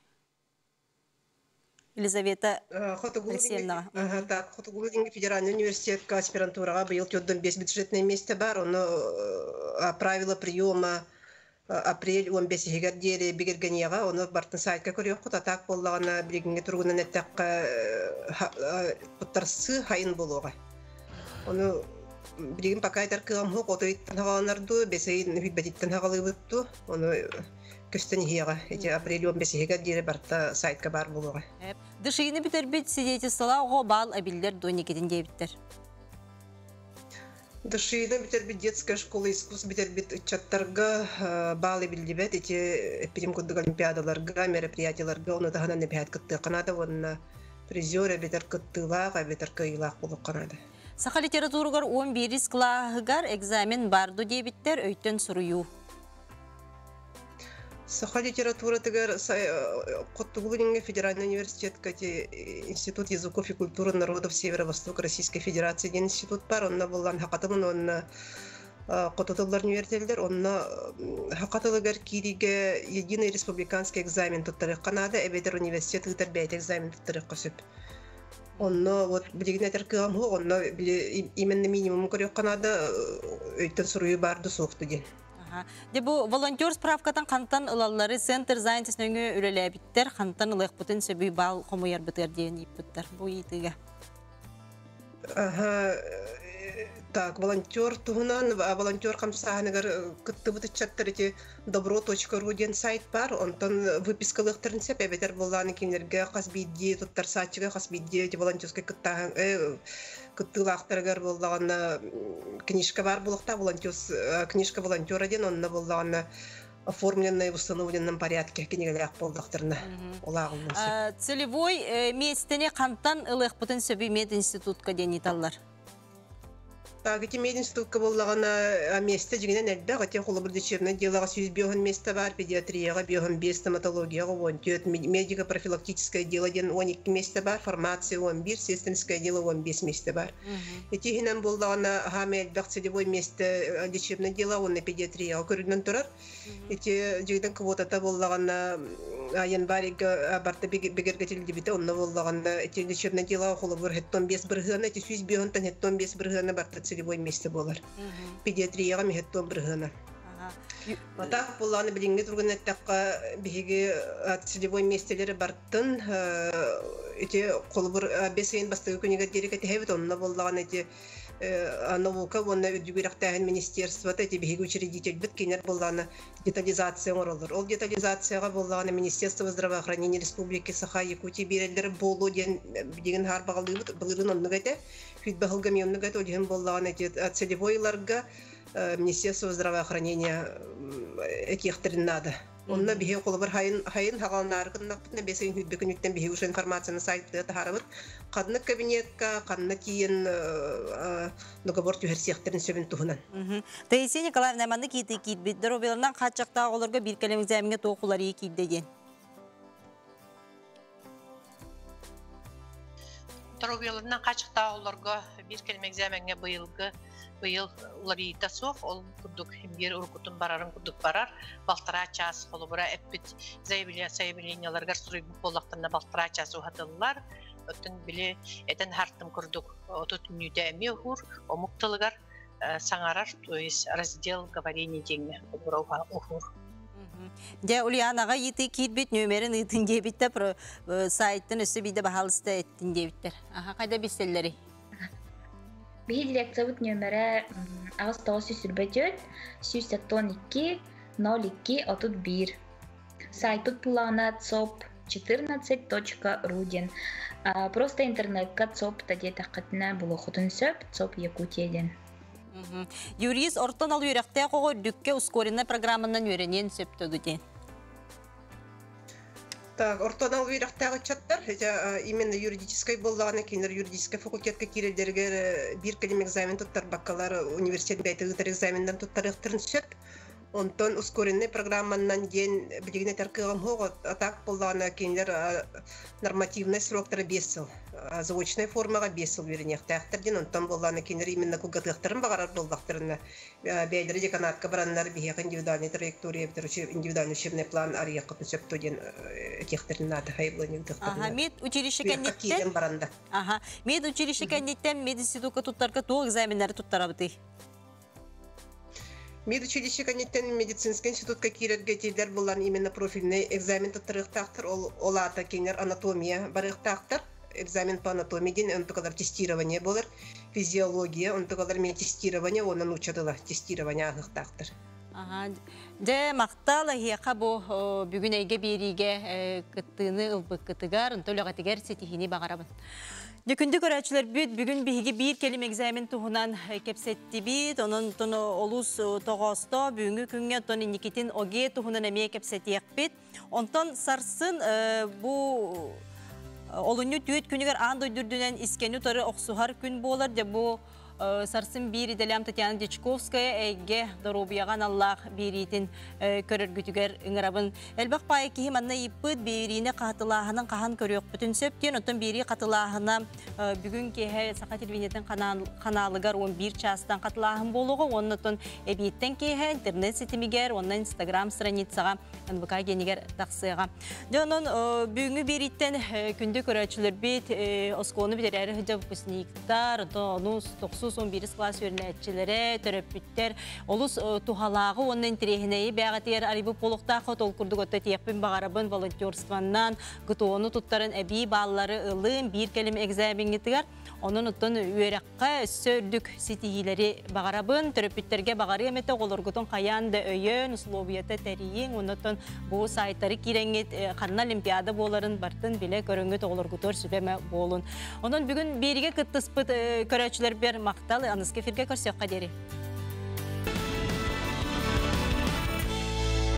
Speaker 1: Елизавета Алексеевна.
Speaker 5: Так, Хотугулдинги федеральный университетка аспирантурага быйыл тёрдөн бес бюджетное место бар, оны правила приема апрель он бесиге дере бигергенияга, оны бартын сайтка көрөк кута так боллагана билигинге тургунан эттакка туттарсы хайын болууга. Оны билигин пока айтар кылам хок отойттан хагаланарду, бесейин хүтбетиттен хагалыбытту, оны көстөн хияга, эти апрель он бесиге дере барта сайтка бар болууга.
Speaker 1: Дышыйны битербит свидетельствола ого бал абилдер доникедин дебиттер.
Speaker 5: Дышыйны битербит детская школа искусств битербит чаттарга балы билдибет, эти перемкуддук олимпиадаларга, мероприятияларга, оны тахана небият кытты канада, онна призеры битер кыттылага, битер кыйлак болуп канада.
Speaker 1: Саха литератургар он бирис клаһыгар экзамен барду дебиттер өйттөн сурую.
Speaker 5: Саха литература тегер Коттугулдинги федеральный университет, институт языков и культуры народов Северо-Востока Российской Федерации деген институт бар, онна булган хакатымын, онна Кототуллар университеттер, онна хакатылыгар кириге единый республиканский экзамен туттары Канада, эбедер университет ытар бәйт экзамен туттары косып. Онна вот билигин этер кылам хо, онна именно минимум көрөк Канада өйттөн сурую барды соқты ген.
Speaker 1: Де бу волонтер справкатан кантан ылаллары центр занятосыныңы үреләбиттер, кантан ылык бутын сөбүй бал комуяр битер деген иппиттер. Бу итиге.
Speaker 5: Ага, так, волонтер тугунан, волонтер камсаһаныгар кыттыбыты чаттар эти добро точка ру деген сайт бар, онтон выпискалыктарын сеп эбетер булланы кинерге касбидди туттар сатчыга касбидди эти волонтерский кыттаһын э кыттылактаргар буллагана книжка бар булакта, волонтер книжка волонтера ден, онна буллагана оформленная в установленном порядке книгелер болдактарына олагылмасы.
Speaker 1: Целевой местене кантан ылык бутын сөбүй мединститутка ден италлар.
Speaker 5: Так, эти мединститутка боллагана месте жигинен элбе, хотя холобур дечерне делага сүйүз биоген месте бар, педиатрияга, биоген бес, стоматологияга он төрт, медико-профилактическое дело ден он эки месте бар, фармация он бир, сестринское дело он бес месте бар. Эти хинен боллагана хаме элбе целевой месте дечерне дело он педиатрияга көрүнөн турар. Эти жигинен квотата боллагана январьга барта бегергетилди бите, онна боллагана эти дечерне дело холобур хеттон бес биргана, эти сүйүз биогентен хеттон бес биргана барта целевой месте болар. Педиатрияга мехеттон биргана. Атак буланы билинге турган эттакка биге целевой местелери бартын эти колбур бесен бастыгы күнүгө дерекети хебит, онна боллаган эти наука онна үдүгүрактагын министерство эти биге учредитель бит кинер буланы детализация оролор. Ол детализацияга буллаган министерство здравоохранения республики Саха-Якутия бирелдери болу деген харбагалыбыт былырын оннугете Фидбахалгамионнугете одиген боллаган эти целевойларга министерство здравоохранения экихтерин надо. Онна биге колбар хайын хайын хагалнарыкын бесен хүдбекүнүттен биге ушу информацияны сайтта тарабыт кадны кабинетка кадны кийин договор түһәрсехтерин сөбүн туһунан.
Speaker 1: Таисия Николаевна манды кийти кийт биддер обелнан качакта олорго бир келем экзаменге тоокулары кийдеген.
Speaker 2: Торобелнан качакта олорго бир келем экзаменге быйылгы быйыл уларыйта соқ, ол күрдік бер уркутун барарын күрдік барар, балтыра час холубура эппит заявленияларгар суруй боллактарына балтыра час ухатылылар, өттін біле этен хартым күрдік отут нүде әме ұхур, омуктылыгар саңарар, то есть раздел говорений деңі ұхур.
Speaker 1: Де Ульянаға еті кейтбет нөмерін үтін дебітті сайттың үсі биді бағалысты әттін дебіттер. Аха, қайда бестелері?
Speaker 8: Биһи дирекциябыт нөмерэ агыс тоҕус сүрбөтөт сүз сатон икки ноль икки отут бир. Сайтут пулана цоп четырнадцать точка ру ден. Просто интернетка цоп таде таққатына булохутун сөп цоп Якутияден.
Speaker 1: Юрист ортон ал үйрәктә қоғы дүкке ускоренный программынан үйренен сөптөді ден.
Speaker 5: Так, ортонал үйрәктәге чаттар, именно юридической боллағаны кейінер юридической факультетке кирелдерге бір кәлем экзамен туттар, бакалар университет бәйтігітер экзамендан туттар ықтырын сөп. Онтон ускоренный программанан ден білігіне тәркіғам хоғы, атак боллағаны кейінер нормативный сроктары бес жыл, заочной формаға бес жыл үйренектәқтірден, онтон боллағаны кейінер именно күгатықтырын бағарар болдақтырына бәйдері деканатқа баранлар бейеқ индивидуальный траектория, индивидуальный учебный план арияқы түсөптөден тектірін ады хайблонен тықтырына.
Speaker 1: Мед училище кәнеттен? Мед училище кәнеттен мединститутқа туттарға тоқ экзаменлері туттарабыды?
Speaker 5: Медучилище кәнеттен медицинский институтқа кирерге тейдер болан именно профильный экзамен туттарықтақтыр, ол ата кеңер анатомия барықтақтыр. Экзамен по анатомии, он только тестирование было, физиология, он только тестирование, он научил тестирование агықтақтыр.
Speaker 1: Де мақталы хияқа бұл бүгін әйге бериге күттіні ұлбық күттігар, ұнтөліға тігер сетихini бағарабын. Дүкінді көрәтшілер бүт бүгін бігі бір келім экзамен тұғынан кепсетті бит, оның тұны олыс тоғасты, бүгінгі күнге тұны Никитин оге тұғынан әме кепсеті екпет. Онтан сарсын бұл олыны түйет күнігер аңды дүрдінен искені тұры оқсуғар күн болар, де бұл сарсын бири делям Татьяна Дичковская эге доробияған Аллах биритин көрөргүтүгер ыңырабын. Элбақ пай кихим анна иппыт бирине қатылағынан қахан көрөк бүтін сөптен, отын бири қатылағына бүгін кеге Сақа телевизиятын каналыгар он бир частан қатылағын болуғы, onun отын эбиеттен кеге интернет сетимигер, onun Instagram страницаға эн вэ ка генигер тақсыға. Жонын бүгінгі бириттен күнді көрөчілер бит, осконы бітер әрі хыджа выпускниктар, оны он бир класс өрнәтчілері, төрөппіттер, олыс тухалағы оның интерехінеyi бәғатер арибы полықтақы толкурдық өтті текпін бағарабын волонтерстваннан, ғытуыны тұттарын әбей баллары ылым бір келім экзамингетігер, onun ұттын үйераққа сөйдік сетихилері бағарабын, төрөппіттерге бағары еметі олырғытын қаянды өйін, условияты тәрейін, оның бұл сайттары кереңет қарына олимпиада боларын бартын біле көріңгет олырғытыр сүбеме болын. Onun бүгін беріге күттіспіт көрәчілер бер мақталы аныз кефирге көрсек қадері.